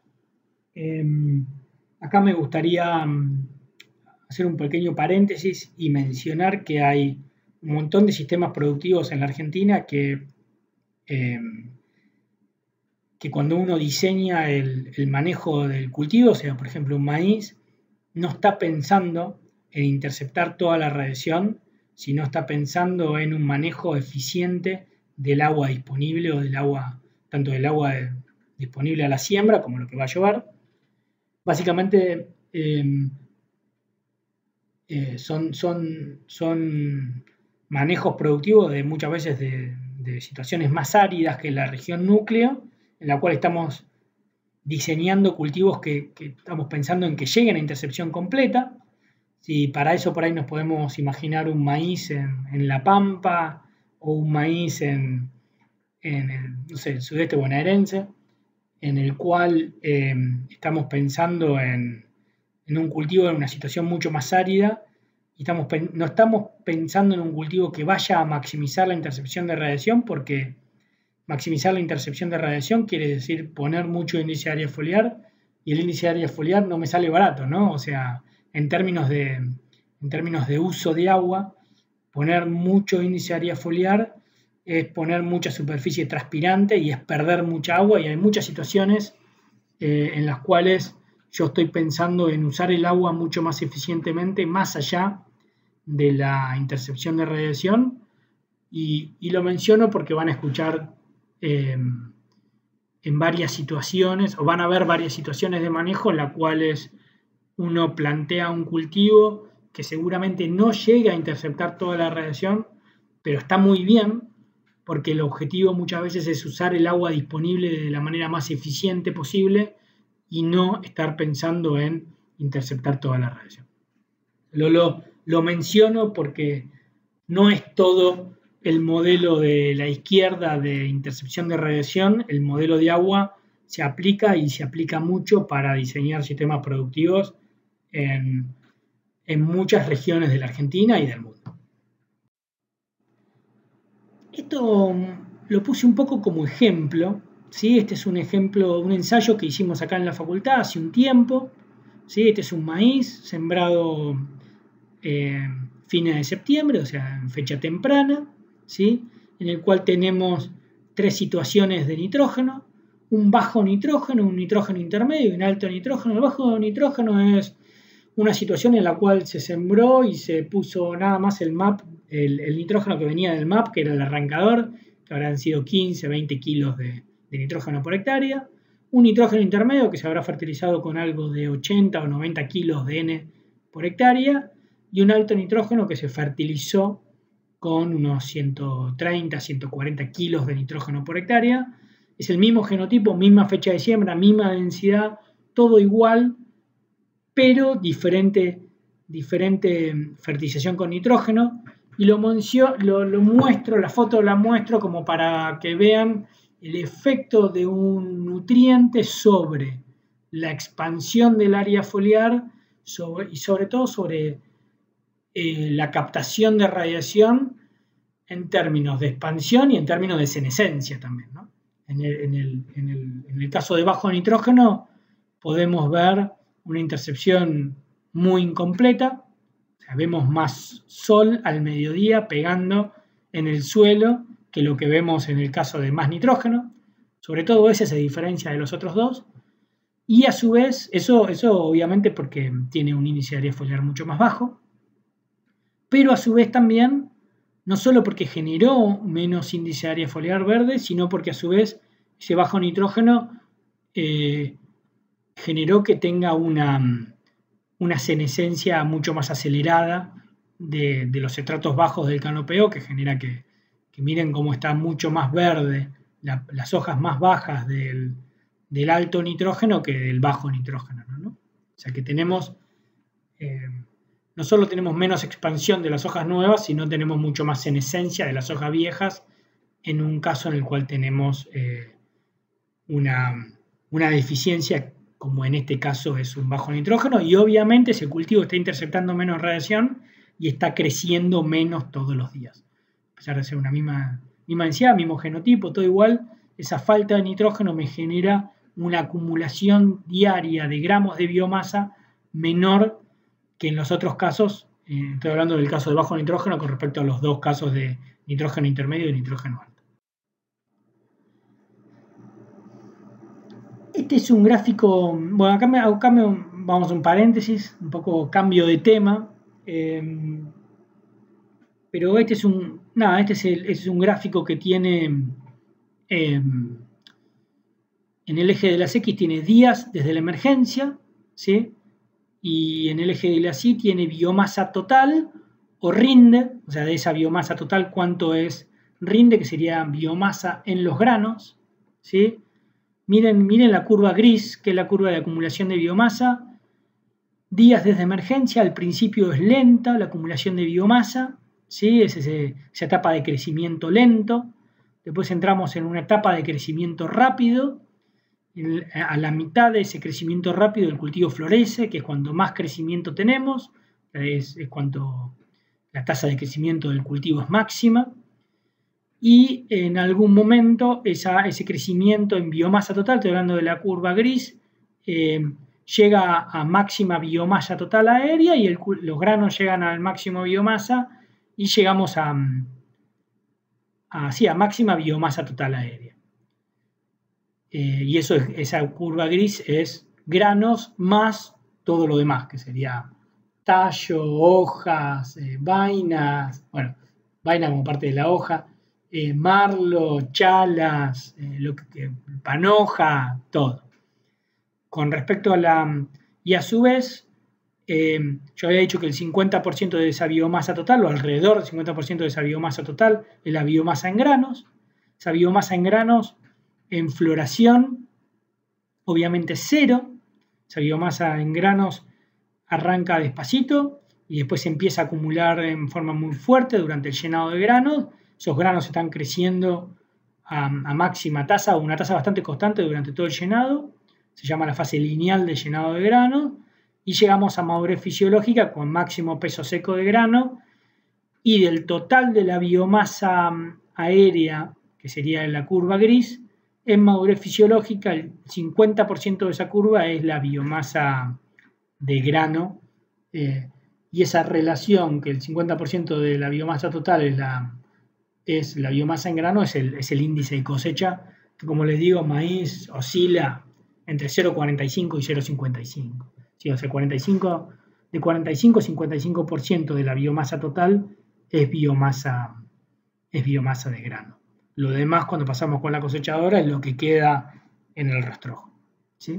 Acá me gustaría hacer un pequeño paréntesis y mencionar que hay un montón de sistemas productivos en la Argentina que cuando uno diseña el manejo del cultivo, o sea, por ejemplo, un maíz, no está pensando en interceptar toda la radiación, sino está pensando en un manejo eficiente del agua disponible o del agua, tanto del agua disponible a la siembra como lo que va a llover. Básicamente son manejos productivos de muchas veces de situaciones más áridas que la región núcleo, en la cual estamos diseñando cultivos que estamos pensando en que lleguen a intercepción completa. Si para eso por ahí nos podemos imaginar un maíz en La Pampa o un maíz en el sudeste bonaerense, en el cual estamos pensando en un cultivo en una situación mucho más árida y no estamos pensando en un cultivo que vaya a maximizar la intercepción de radiación, porque maximizar la intercepción de radiación quiere decir poner mucho índice de área foliar, y el índice de área foliar no me sale barato, ¿no? O sea, en términos de uso de agua, poner mucho índice de área foliar es poner mucha superficie transpirante y es perder mucha agua, y hay muchas situaciones en las cuales yo estoy pensando en usar el agua mucho más eficientemente, más allá de la intercepción de radiación, y lo menciono porque van a escuchar en varias situaciones, o van a ver varias situaciones de manejo en las cuales uno plantea un cultivo que seguramente no llega a interceptar toda la radiación, pero está muy bien, porque el objetivo muchas veces es usar el agua disponible de la manera más eficiente posible y no estar pensando en interceptar toda la radiación. Lo menciono porque no es todo el modelo de la izquierda de intercepción de radiación. El modelo de agua se aplica y se aplica mucho para diseñar sistemas productivos en muchas regiones de la Argentina y del mundo. Esto lo puse un poco como ejemplo, ¿sí? Este es un ejemplo, un ensayo que hicimos acá en la facultad hace un tiempo, ¿sí? Este es un maíz sembrado fines de septiembre, o sea, en fecha temprana, ¿sí? En el cual tenemos 3 situaciones de nitrógeno, un bajo nitrógeno, un nitrógeno intermedio y un alto nitrógeno. El bajo nitrógeno es una situación en la cual se sembró y se puso nada más el nitrógeno que venía del MAP, que era el arrancador, que habrán sido 15, 20 kilos de nitrógeno por hectárea. Un nitrógeno intermedio que se habrá fertilizado con algo de 80 o 90 kilos de N por hectárea, y un alto nitrógeno que se fertilizó con unos 130, 140 kilos de nitrógeno por hectárea. Es el mismo genotipo, misma fecha de siembra, misma densidad, todo igual, pero diferente fertilización con nitrógeno. Y lo muestro, la foto la muestro como para que vean el efecto de un nutriente sobre la expansión del área foliar y sobre todo sobre la captación de radiación en términos de expansión y en términos de senescencia también, ¿no? En el caso de bajo nitrógeno podemos ver una intercepción muy incompleta, o sea, vemos más sol al mediodía pegando en el suelo que lo que vemos en el caso de más nitrógeno. Sobre todo ese se diferencia de los otros dos. Y a su vez, eso obviamente porque tiene un índice de área foliar mucho más bajo, pero a su vez también, no solo porque generó menos índice de área foliar verde, sino porque a su vez ese bajo nitrógeno generó que tenga una senescencia mucho más acelerada de los estratos bajos del canopeo, que genera que miren cómo está mucho más verde las hojas más bajas del alto nitrógeno que del bajo nitrógeno, ¿no? O sea que tenemos, no solo tenemos menos expansión de las hojas nuevas, sino tenemos mucho más senescencia de las hojas viejas, en un caso en el cual tenemos una deficiencia, como en este caso es un bajo nitrógeno, y obviamente ese cultivo está interceptando menos radiación y está creciendo menos todos los días. A pesar de ser una misma densidad, mismo genotipo, todo igual, esa falta de nitrógeno me genera una acumulación diaria de gramos de biomasa menor que en los otros casos. Estoy hablando del caso de bajo nitrógeno con respecto a los dos casos de nitrógeno intermedio y nitrógeno alto. Este es un gráfico, bueno, acá vamos a un paréntesis, un poco cambio de tema, pero este es un gráfico que tiene, en el eje de las X tiene días desde la emergencia, ¿sí? Y en el eje de las Y tiene biomasa total o rinde, o sea, de esa biomasa total cuánto es rinde, que sería biomasa en los granos, ¿sí? Miren la curva gris, que es la curva de acumulación de biomasa. Días desde emergencia, al principio es lenta la acumulación de biomasa, ¿sí? Es esa etapa de crecimiento lento. Después entramos en una etapa de crecimiento rápido. A la mitad de ese crecimiento rápido el cultivo florece, que es cuando más crecimiento tenemos, es cuando la tasa de crecimiento del cultivo es máxima. Y en algún momento ese crecimiento en biomasa total, estoy hablando de la curva gris, llega a máxima biomasa total aérea y los granos llegan al máximo biomasa y llegamos a máxima biomasa total aérea. Y esa curva gris es granos más todo lo demás, que sería tallo, hojas, vainas, bueno, vaina como parte de la hoja, marlo, chalas, panoja, todo. Con respecto y a su vez, yo había dicho que el 50% de esa biomasa total, o alrededor del 50% de esa biomasa total, es la biomasa en granos. Esa biomasa en granos, en floración, obviamente cero. Esa biomasa en granos arranca despacito y después se empieza a acumular en forma muy fuerte durante el llenado de granos. Esos granos están creciendo a máxima tasa, o una tasa bastante constante durante todo el llenado. Se llama la fase lineal de llenado de granos. Y llegamos a madurez fisiológica con máximo peso seco de grano. Y del total de la biomasa aérea, que sería en la curva gris, en madurez fisiológica el 50% de esa curva es la biomasa de grano. Y esa relación, que el 50% de la biomasa total es la biomasa en grano, es el índice de cosecha, que como les digo, maíz oscila entre 0,45 y 0,55. Sí, o sea, de 45 a 55% de la biomasa total es biomasa de grano. Lo demás, cuando pasamos con la cosechadora, es lo que queda en el rastrojo, ¿sí?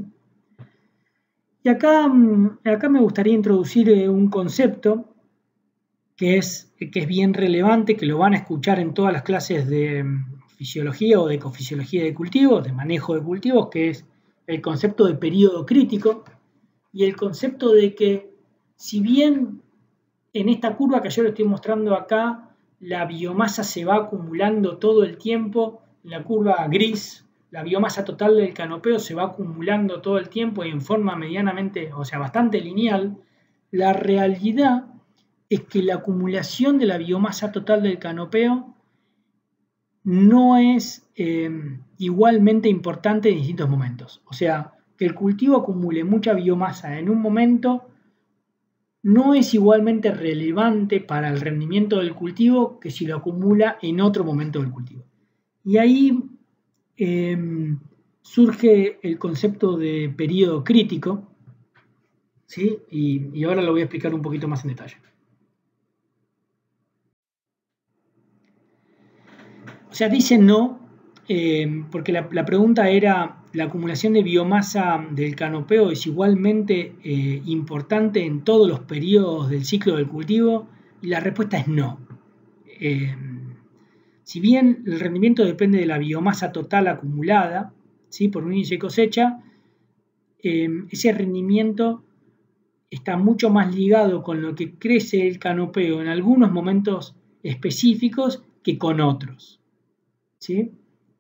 Y acá me gustaría introducir un concepto que es bien relevante, que lo van a escuchar en todas las clases de fisiología o de ecofisiología de cultivos, de manejo de cultivos, que es el concepto de periodo crítico y el concepto de que, si bien en esta curva que yo le estoy mostrando acá, la biomasa se va acumulando todo el tiempo, en la curva gris, la biomasa total del canopeo se va acumulando todo el tiempo y en forma medianamente, o sea, bastante lineal, la realidad es que la acumulación de la biomasa total del canopeo no es igualmente importante en distintos momentos. O sea, que el cultivo acumule mucha biomasa en un momento no es igualmente relevante para el rendimiento del cultivo que si lo acumula en otro momento del cultivo. Y ahí surge el concepto de periodo crítico, ¿sí? Y ahora lo voy a explicar un poquito más en detalle. O sea, dice no, porque la pregunta era, ¿la acumulación de biomasa del canopeo es igualmente importante en todos los periodos del ciclo del cultivo? Y la respuesta es no. Si bien el rendimiento depende de la biomasa total acumulada, ¿sí? Por un inicio de cosecha, ese rendimiento está mucho más ligado con lo que crece el canopeo en algunos momentos específicos que con otros, ¿sí?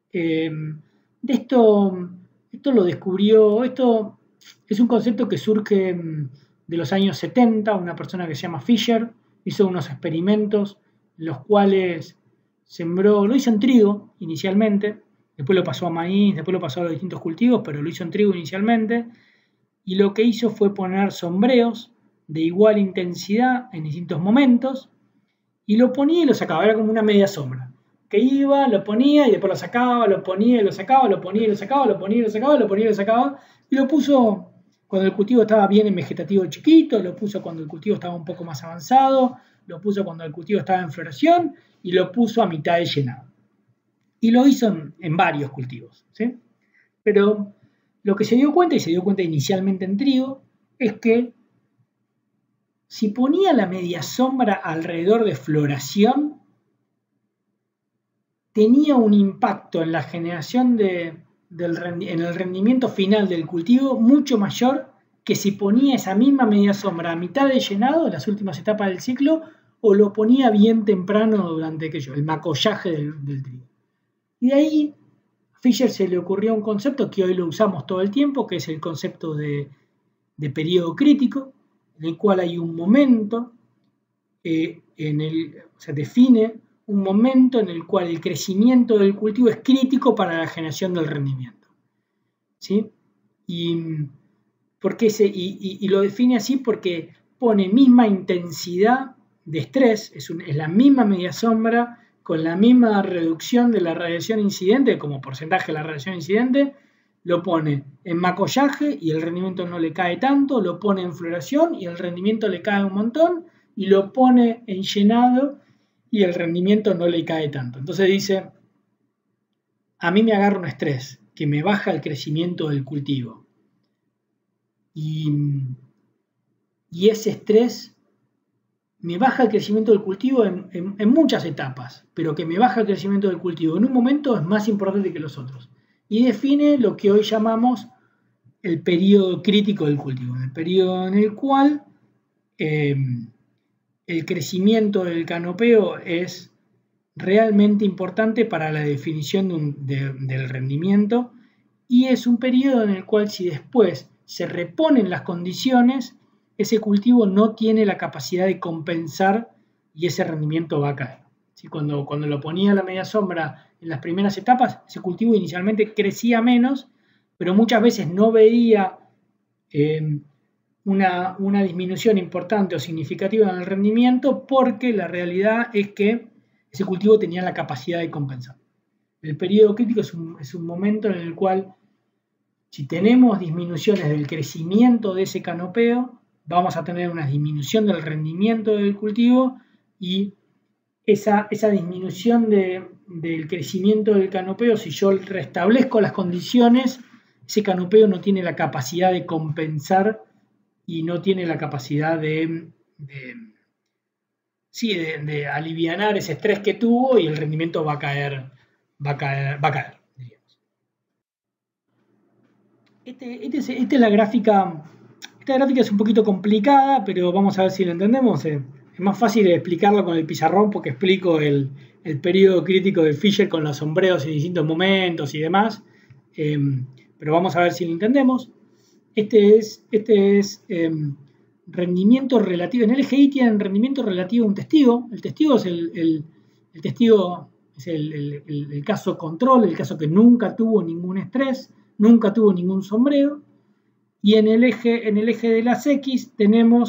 Esto lo descubrió, esto es un concepto que surge de los años 70, una persona que se llama Fisher hizo unos experimentos en los cuales sembró, lo hizo en trigo inicialmente, después lo pasó a maíz, después lo pasó a los distintos cultivos, pero lo hizo en trigo inicialmente, y lo que hizo fue poner sombreos de igual intensidad en distintos momentos, y lo ponía y lo sacaba, era como una media sombra, que iba, lo ponía y después lo sacaba, lo ponía y lo sacaba, lo ponía y lo sacaba, lo ponía y lo sacaba, lo ponía y lo sacaba, y lo puso cuando el cultivo estaba bien en vegetativo chiquito, lo puso cuando el cultivo estaba un poco más avanzado, lo puso cuando el cultivo estaba en floración, y lo puso a mitad de llenado. Y lo hizo en varios cultivos, ¿sí? Pero lo que se dio cuenta, y se dio cuenta inicialmente en trigo, es que si ponía la media sombra alrededor de floración, tenía un impacto en la generación en el rendimiento final del cultivo mucho mayor que si ponía esa misma media sombra a mitad de llenado, en las últimas etapas del ciclo, o lo ponía bien temprano durante el macollaje del trigo. Y de ahí a Fisher se le ocurrió un concepto que hoy lo usamos todo el tiempo, que es el concepto de periodo crítico, en el cual hay un momento, se define un momento en el cual el crecimiento del cultivo es crítico para la generación del rendimiento, ¿sí? Y lo define así porque pone misma intensidad de estrés, es la misma media sombra, con la misma reducción de la radiación incidente, como porcentaje de la radiación incidente, lo pone en macollaje y el rendimiento no le cae tanto, lo pone en floración y el rendimiento le cae un montón, y lo pone en llenado y el rendimiento no le cae tanto. Entonces dice, a mí me agarra un estrés que me baja el crecimiento del cultivo. Y ese estrés me baja el crecimiento del cultivo en muchas etapas, pero que me baja el crecimiento del cultivo en un momento es más importante que los otros. Y define lo que hoy llamamos el periodo crítico del cultivo, el periodo en el cual el crecimiento del canopeo es realmente importante para la definición del rendimiento, y es un periodo en el cual si después se reponen las condiciones, ese cultivo no tiene la capacidad de compensar y ese rendimiento va a caer. ¿Sí? Cuando lo ponía a la media sombra en las primeras etapas, ese cultivo inicialmente crecía menos, pero muchas veces no veía una disminución importante o significativa en el rendimiento, porque la realidad es que ese cultivo tenía la capacidad de compensar. El periodo crítico es un momento en el cual, si tenemos disminuciones del crecimiento de ese canopeo, vamos a tener una disminución del rendimiento del cultivo, y esa disminución del crecimiento del canopeo, si yo restablezco las condiciones, ese canopeo no tiene la capacidad de compensar y no tiene la capacidad de alivianar ese estrés que tuvo, y el rendimiento va a caer. Esta es la gráfica. Esta gráfica es un poquito complicada, pero vamos a ver si la entendemos. Es más fácil explicarlo con el pizarrón, porque explico el periodo crítico de Fisher con los sombreos en distintos momentos y demás. Pero vamos a ver si lo entendemos. Este es rendimiento relativo. En el LGI tienen rendimiento relativo a un testigo. El testigo es el testigo, es el caso control, el caso que nunca tuvo ningún estrés, nunca tuvo ningún sombreo. Y en el eje de las X tenemos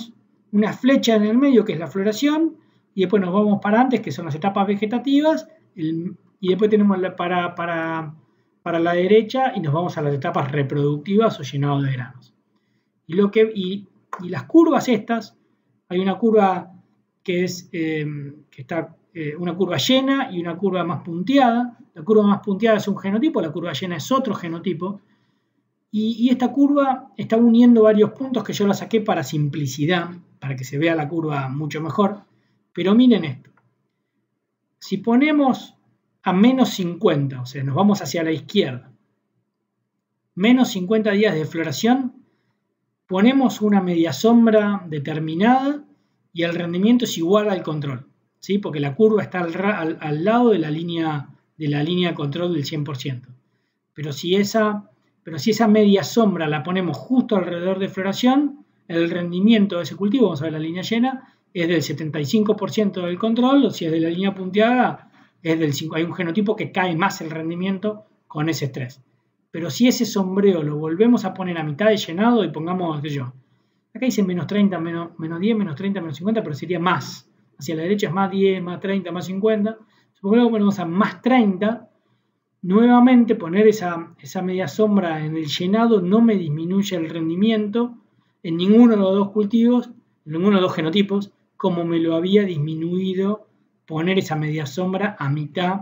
una flecha en el medio que es la floración, y después nos vamos para antes, que son las etapas vegetativas, y después tenemos para la derecha y nos vamos a las etapas reproductivas o llenado de granos. Y las curvas estas, hay una curva que está una curva llena y una curva más punteada. La curva más punteada es un genotipo, la curva llena es otro genotipo. Y esta curva está uniendo varios puntos que yo la saqué para simplicidad, para que se vea la curva mucho mejor. Pero miren esto. Si ponemos a menos 50, o sea, nos vamos hacia la izquierda, menos 50 días de floración, ponemos una media sombra determinada y el rendimiento es igual al control, ¿sí? Porque la curva está al lado de la línea de control del 100%. Pero si esa media sombra la ponemos justo alrededor de floración, el rendimiento de ese cultivo, vamos a ver la línea llena, es del 75% del control, o si es de la línea punteada, es del 5%. Hay un genotipo que cae más el rendimiento con ese estrés. Pero si ese sombreo lo volvemos a poner a mitad de llenado y pongamos, qué sé yo, acá dice menos 30, menos 10, menos 30, menos 50, pero sería más. Hacia la derecha es más 10, más 30, más 50. Supongamos que ponemos a más 30, nuevamente poner esa media sombra en el llenado no me disminuye el rendimiento en ninguno de los dos cultivos, en ninguno de los dos genotipos, como me lo había disminuido poner esa media sombra a mitad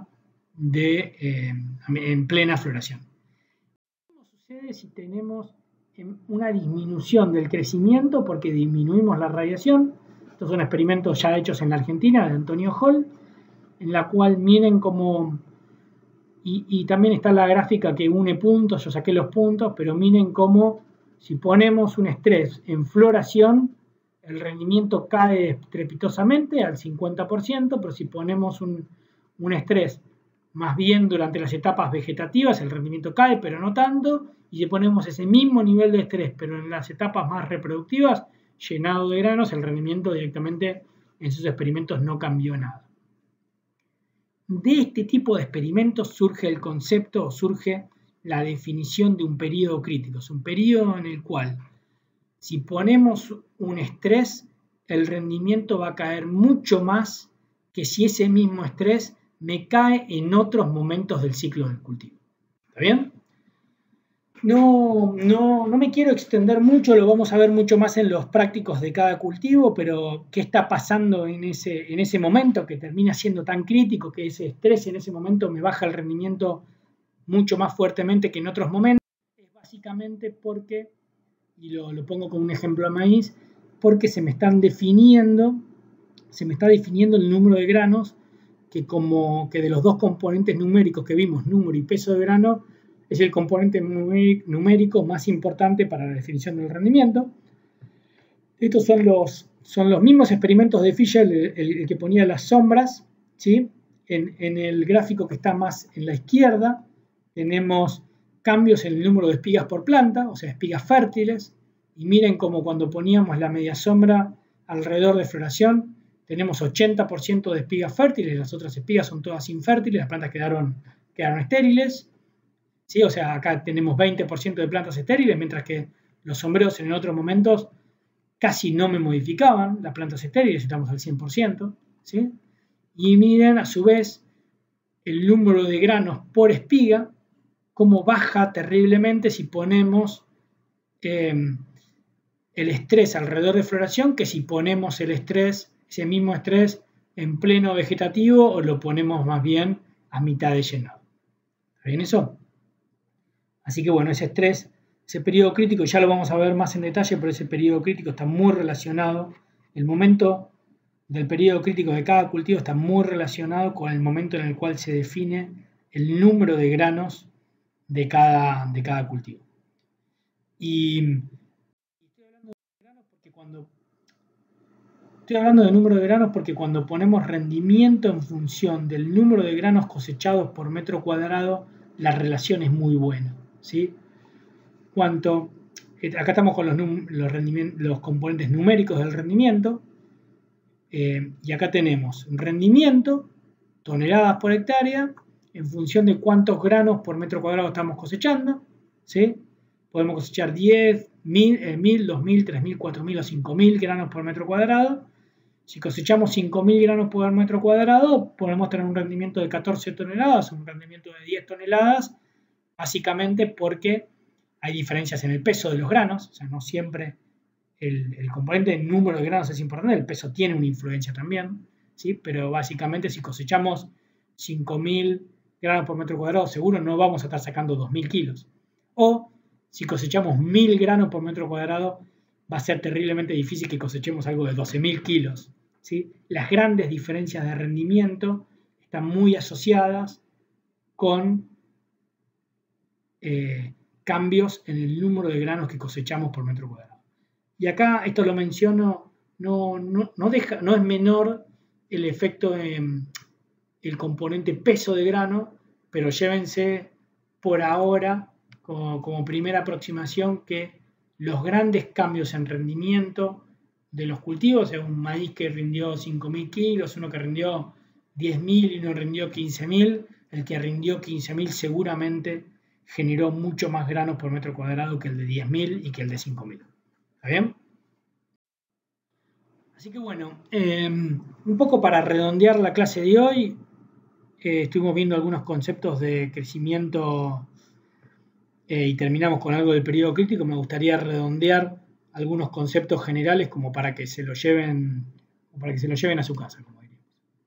en plena floración. ¿Cómo sucede si tenemos una disminución del crecimiento porque disminuimos la radiación? Estos son experimentos ya hechos en la Argentina de Antonio Hall, en la cual miren cómo, y también está la gráfica que une puntos, yo saqué los puntos, pero miren cómo si ponemos un estrés en floración, el rendimiento cae estrepitosamente al 50%, pero si ponemos un estrés más bien durante las etapas vegetativas, el rendimiento cae, pero no tanto, y si ponemos ese mismo nivel de estrés, pero en las etapas más reproductivas, llenado de granos, el rendimiento directamente en sus experimentos no cambió nada. De este tipo de experimentos surge el concepto o surge la definición de un periodo crítico. Es un periodo en el cual si ponemos un estrés, el rendimiento va a caer mucho más que si ese mismo estrés me cae en otros momentos del ciclo del cultivo. ¿Está bien? No me quiero extender mucho, lo vamos a ver mucho más en los prácticos de cada cultivo, pero ¿qué está pasando en ese momento que termina siendo tan crítico, que ese estrés en ese momento me baja el rendimiento mucho más fuertemente que en otros momentos? Es básicamente porque, y lo pongo como un ejemplo a maíz, porque se me está definiendo el número de granos que de los dos componentes numéricos que vimos, número y peso de grano, es el componente numérico más importante para la definición del rendimiento. Estos son los mismos experimentos de Fisher, el que ponía las sombras, ¿sí? En el gráfico que está más en la izquierda tenemos cambios en el número de espigas por planta, o sea, espigas fértiles, y miren como cuando poníamos la media sombra alrededor de floración, tenemos 80% de espigas fértiles, las otras espigas son todas infértiles, las plantas quedaron estériles. ¿Sí? O sea, acá tenemos 20% de plantas estériles, mientras que los sombreos en otros momentos casi no me modificaban las plantas estériles, estamos al 100%. ¿Sí? Y miren, a su vez, el número de granos por espiga, cómo baja terriblemente si ponemos el estrés alrededor de floración, que si ponemos ese mismo estrés en pleno vegetativo o lo ponemos más bien a mitad de llenado. ¿Está bien eso? Así que bueno, ese estrés, ese periodo crítico, ya lo vamos a ver más en detalle, pero ese periodo crítico está muy relacionado. El momento del periodo crítico de cada cultivo está muy relacionado con el momento en el cual se define el número de granos de cada cultivo. Y estoy hablando de número de granos porque cuando ponemos rendimiento en función del número de granos cosechados por metro cuadrado, la relación es muy buena. ¿Sí? Acá estamos con los componentes numéricos del rendimiento, y acá tenemos rendimiento, toneladas por hectárea, en función de cuántos granos por metro cuadrado estamos cosechando. ¿Sí? Podemos cosechar 10, 1000, 2000, 3000, 4000 o 5000 granos por metro cuadrado. Si cosechamos 5000 granos por metro cuadrado, podemos tener un rendimiento de 14 toneladas o un rendimiento de 10 toneladas, básicamente porque hay diferencias en el peso de los granos, o sea, no siempre el componente de número de granos es importante, el peso tiene una influencia también, ¿sí? Pero básicamente si cosechamos 5000 granos por metro cuadrado, seguro no vamos a estar sacando 2000 kilos. O si cosechamos 1000 granos por metro cuadrado, va a ser terriblemente difícil que cosechemos algo de 12.000 kilos, ¿sí? Las grandes diferencias de rendimiento están muy asociadas con cambios en el número de granos que cosechamos por metro cuadrado. Y acá, esto lo menciono, no es menor el efecto en el componente peso de grano, pero llévense por ahora como primera aproximación que los grandes cambios en rendimiento de los cultivos, un maíz que rindió 5.000 kilos, uno que rindió 10.000 y uno rindió 15.000, el que rindió 15.000 seguramente generó mucho más granos por metro cuadrado que el de 10.000 y que el de 5.000. ¿Está bien? Así que bueno, un poco para redondear la clase de hoy, estuvimos viendo algunos conceptos de crecimiento y terminamos con algo del periodo crítico. Me gustaría redondear algunos conceptos generales como para que se lo lleven a su casa, como diríamos.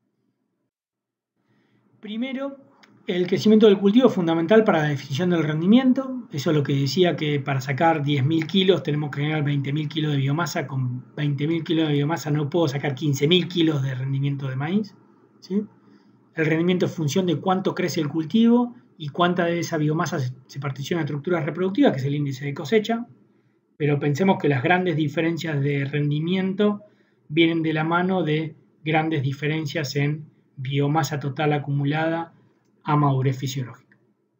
Primero, el crecimiento del cultivo es fundamental para la definición del rendimiento. Eso es lo que decía, que para sacar 10.000 kilos tenemos que generar 20.000 kilos de biomasa. Con 20.000 kilos de biomasa no puedo sacar 15.000 kilos de rendimiento de maíz, ¿sí? El rendimiento es función de cuánto crece el cultivo y cuánta de esa biomasa se particiona en estructuras reproductivas, que es el índice de cosecha. Pero pensemos que las grandes diferencias de rendimiento vienen de la mano de grandes diferencias en biomasa total acumulada a madurez fisiológica.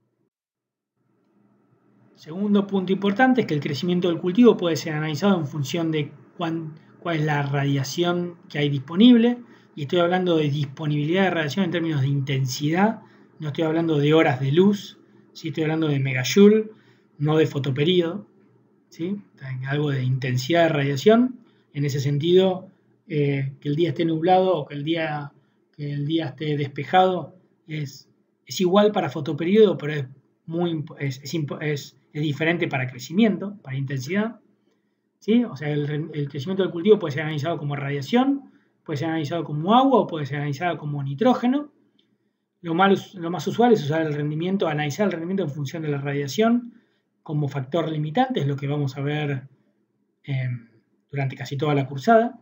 Segundo punto importante es que el crecimiento del cultivo puede ser analizado en función de cuál es la radiación que hay disponible, y estoy hablando de disponibilidad de radiación en términos de intensidad, no estoy hablando de horas de luz, ¿sí? Estoy hablando de megajoule, no de fotoperíodo, ¿sí? Algo de intensidad de radiación. En ese sentido, que el día esté nublado o que el día esté despejado es igual para fotoperíodo, pero es diferente para crecimiento, para intensidad, ¿sí? O sea, el crecimiento del cultivo puede ser analizado como radiación, puede ser analizado como agua o puede ser analizado como nitrógeno. Lo más usual es analizar el rendimiento en función de la radiación como factor limitante, es lo que vamos a ver durante casi toda la cursada.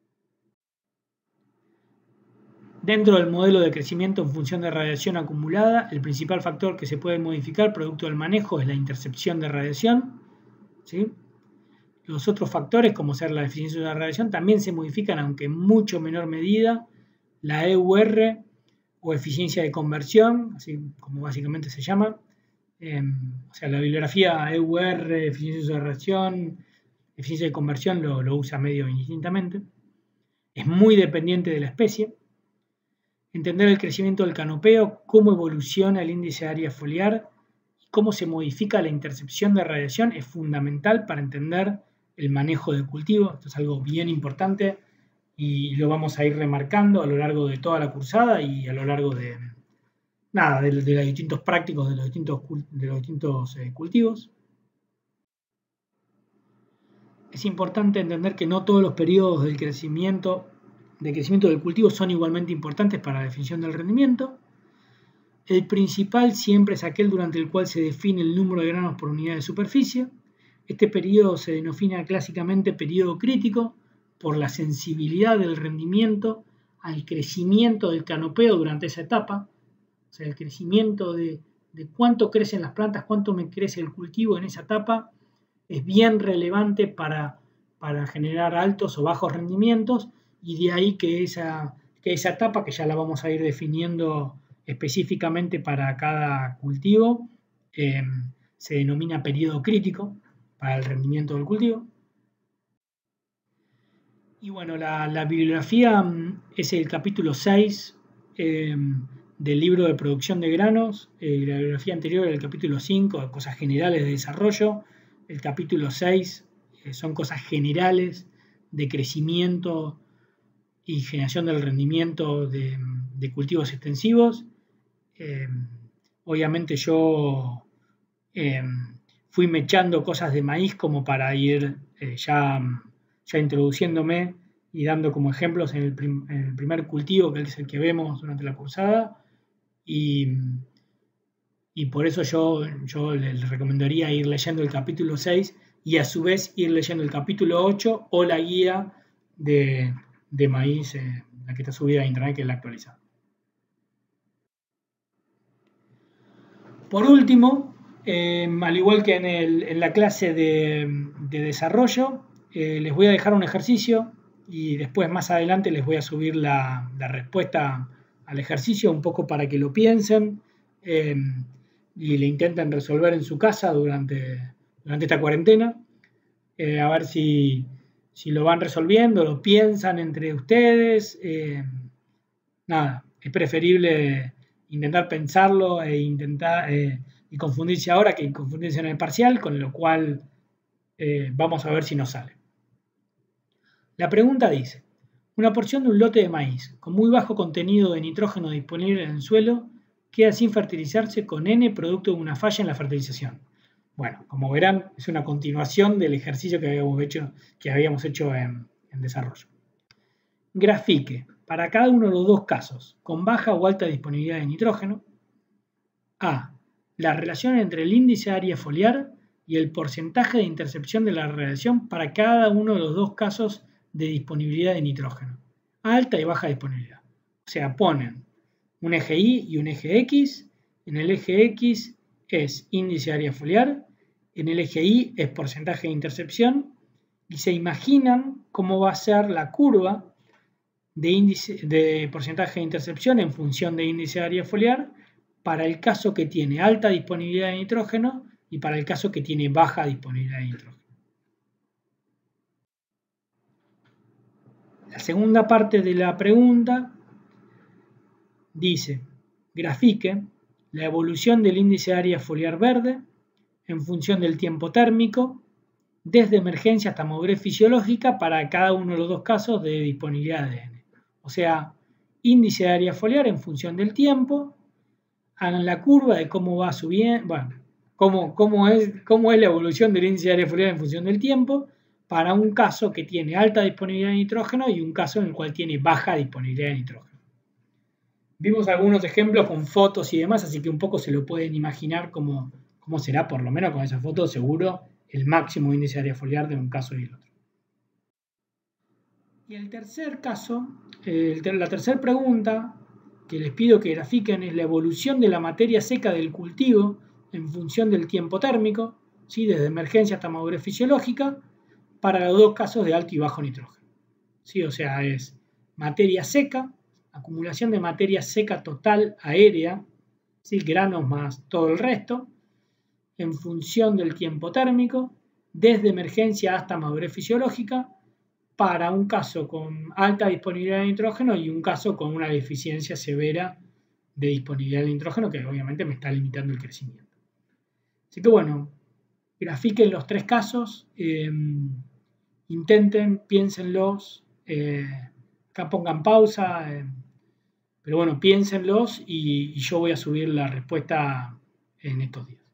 Dentro del modelo de crecimiento en función de radiación acumulada, el principal factor que se puede modificar producto del manejo es la intercepción de radiación, ¿sí? Los otros factores, como ser la eficiencia de la radiación, también se modifican, aunque en mucho menor medida. La EUR, o eficiencia de conversión, así como básicamente se llama, o sea, la bibliografía EUR, eficiencia de radiación, eficiencia de conversión lo usa medio indistintamente. Es muy dependiente de la especie. Entender el crecimiento del canopeo, cómo evoluciona el índice de área foliar y cómo se modifica la intercepción de radiación es fundamental para entender el manejo del cultivo. Esto es algo bien importante y lo vamos a ir remarcando a lo largo de toda la cursada y a lo largo de los distintos prácticos de los distintos cultivos. Es importante entender que no todos los periodos del crecimiento del cultivo son igualmente importantes para la definición del rendimiento. El principal siempre es aquel durante el cual se define el número de granos por unidad de superficie. Este periodo se denomina clásicamente periodo crítico por la sensibilidad del rendimiento al crecimiento del canopeo durante esa etapa. O sea, el crecimiento de cuánto crecen las plantas, cuánto me crece el cultivo en esa etapa, es bien relevante para generar altos o bajos rendimientos, y de ahí que esa etapa, que ya la vamos a ir definiendo específicamente para cada cultivo, se denomina periodo crítico para el rendimiento del cultivo. Y bueno, la bibliografía es el capítulo 6 del libro de producción de granos. La bibliografía anterior era el capítulo 5, de cosas generales de desarrollo. El capítulo 6 son cosas generales de crecimiento y generación del rendimiento de cultivos extensivos. Obviamente yo fui mechando cosas de maíz como para ir ya introduciéndome y dando como ejemplos en el primer cultivo, que es el que vemos durante la cursada, y por eso yo les recomendaría ir leyendo el capítulo 6 y a su vez ir leyendo el capítulo 8 o la guía de maíz, la que está subida a internet, que es la actualizada. Por último, al igual que en la clase de desarrollo, les voy a dejar un ejercicio y después más adelante les voy a subir la respuesta al ejercicio un poco para que lo piensen y le intenten resolver en su casa durante esta cuarentena. A ver si lo van resolviendo, lo piensan entre ustedes. Nada, es preferible intentar pensarlo y confundirse ahora que confundirse en el parcial, con lo cual vamos a ver si nos sale. La pregunta dice: una porción de un lote de maíz con muy bajo contenido de nitrógeno disponible en el suelo queda sin fertilizarse con N producto de una falla en la fertilización. Bueno, como verán, es una continuación del ejercicio que habíamos hecho en desarrollo. Grafique para cada uno de los dos casos, con baja o alta disponibilidad de nitrógeno, A. La relación entre el índice de área foliar y el porcentaje de intercepción de la radiación para cada uno de los dos casos de disponibilidad de nitrógeno, alta y baja disponibilidad. O sea, ponen un eje Y y un eje X. En el eje X es índice de área foliar, en el eje Y es porcentaje de intercepción, y se imaginan cómo va a ser la curva de porcentaje de intercepción en función de índice de área foliar para el caso que tiene alta disponibilidad de nitrógeno y para el caso que tiene baja disponibilidad de nitrógeno. La segunda parte de la pregunta dice: grafique la evolución del índice de área foliar verde en función del tiempo térmico desde emergencia hasta madurez fisiológica para cada uno de los dos casos de disponibilidad de N. O sea, índice de área foliar en función del tiempo, hagan la curva de cómo va subiendo, bueno, cómo es la evolución del índice de área foliar en función del tiempo para un caso que tiene alta disponibilidad de nitrógeno y un caso en el cual tiene baja disponibilidad de nitrógeno. Vimos algunos ejemplos con fotos y demás, así que un poco se lo pueden imaginar cómo será, por lo menos con esa foto, seguro, el máximo índice de área foliar de un caso y el otro. Y el tercer caso, la tercera pregunta que les pido que grafiquen es la evolución de la materia seca del cultivo en función del tiempo térmico, ¿sí? Desde emergencia hasta madurez fisiológica, para los dos casos de alto y bajo nitrógeno. ¿Sí? O sea, es materia seca, acumulación de materia seca total aérea, ¿sí? Granos más todo el resto, en función del tiempo térmico, desde emergencia hasta madurez fisiológica, para un caso con alta disponibilidad de nitrógeno y un caso con una deficiencia severa de disponibilidad de nitrógeno, que obviamente me está limitando el crecimiento. Así que bueno, grafiquen los tres casos, intenten, piénsenlos, acá pongan pausa, pero bueno, piénsenlos y yo voy a subir la respuesta en estos días.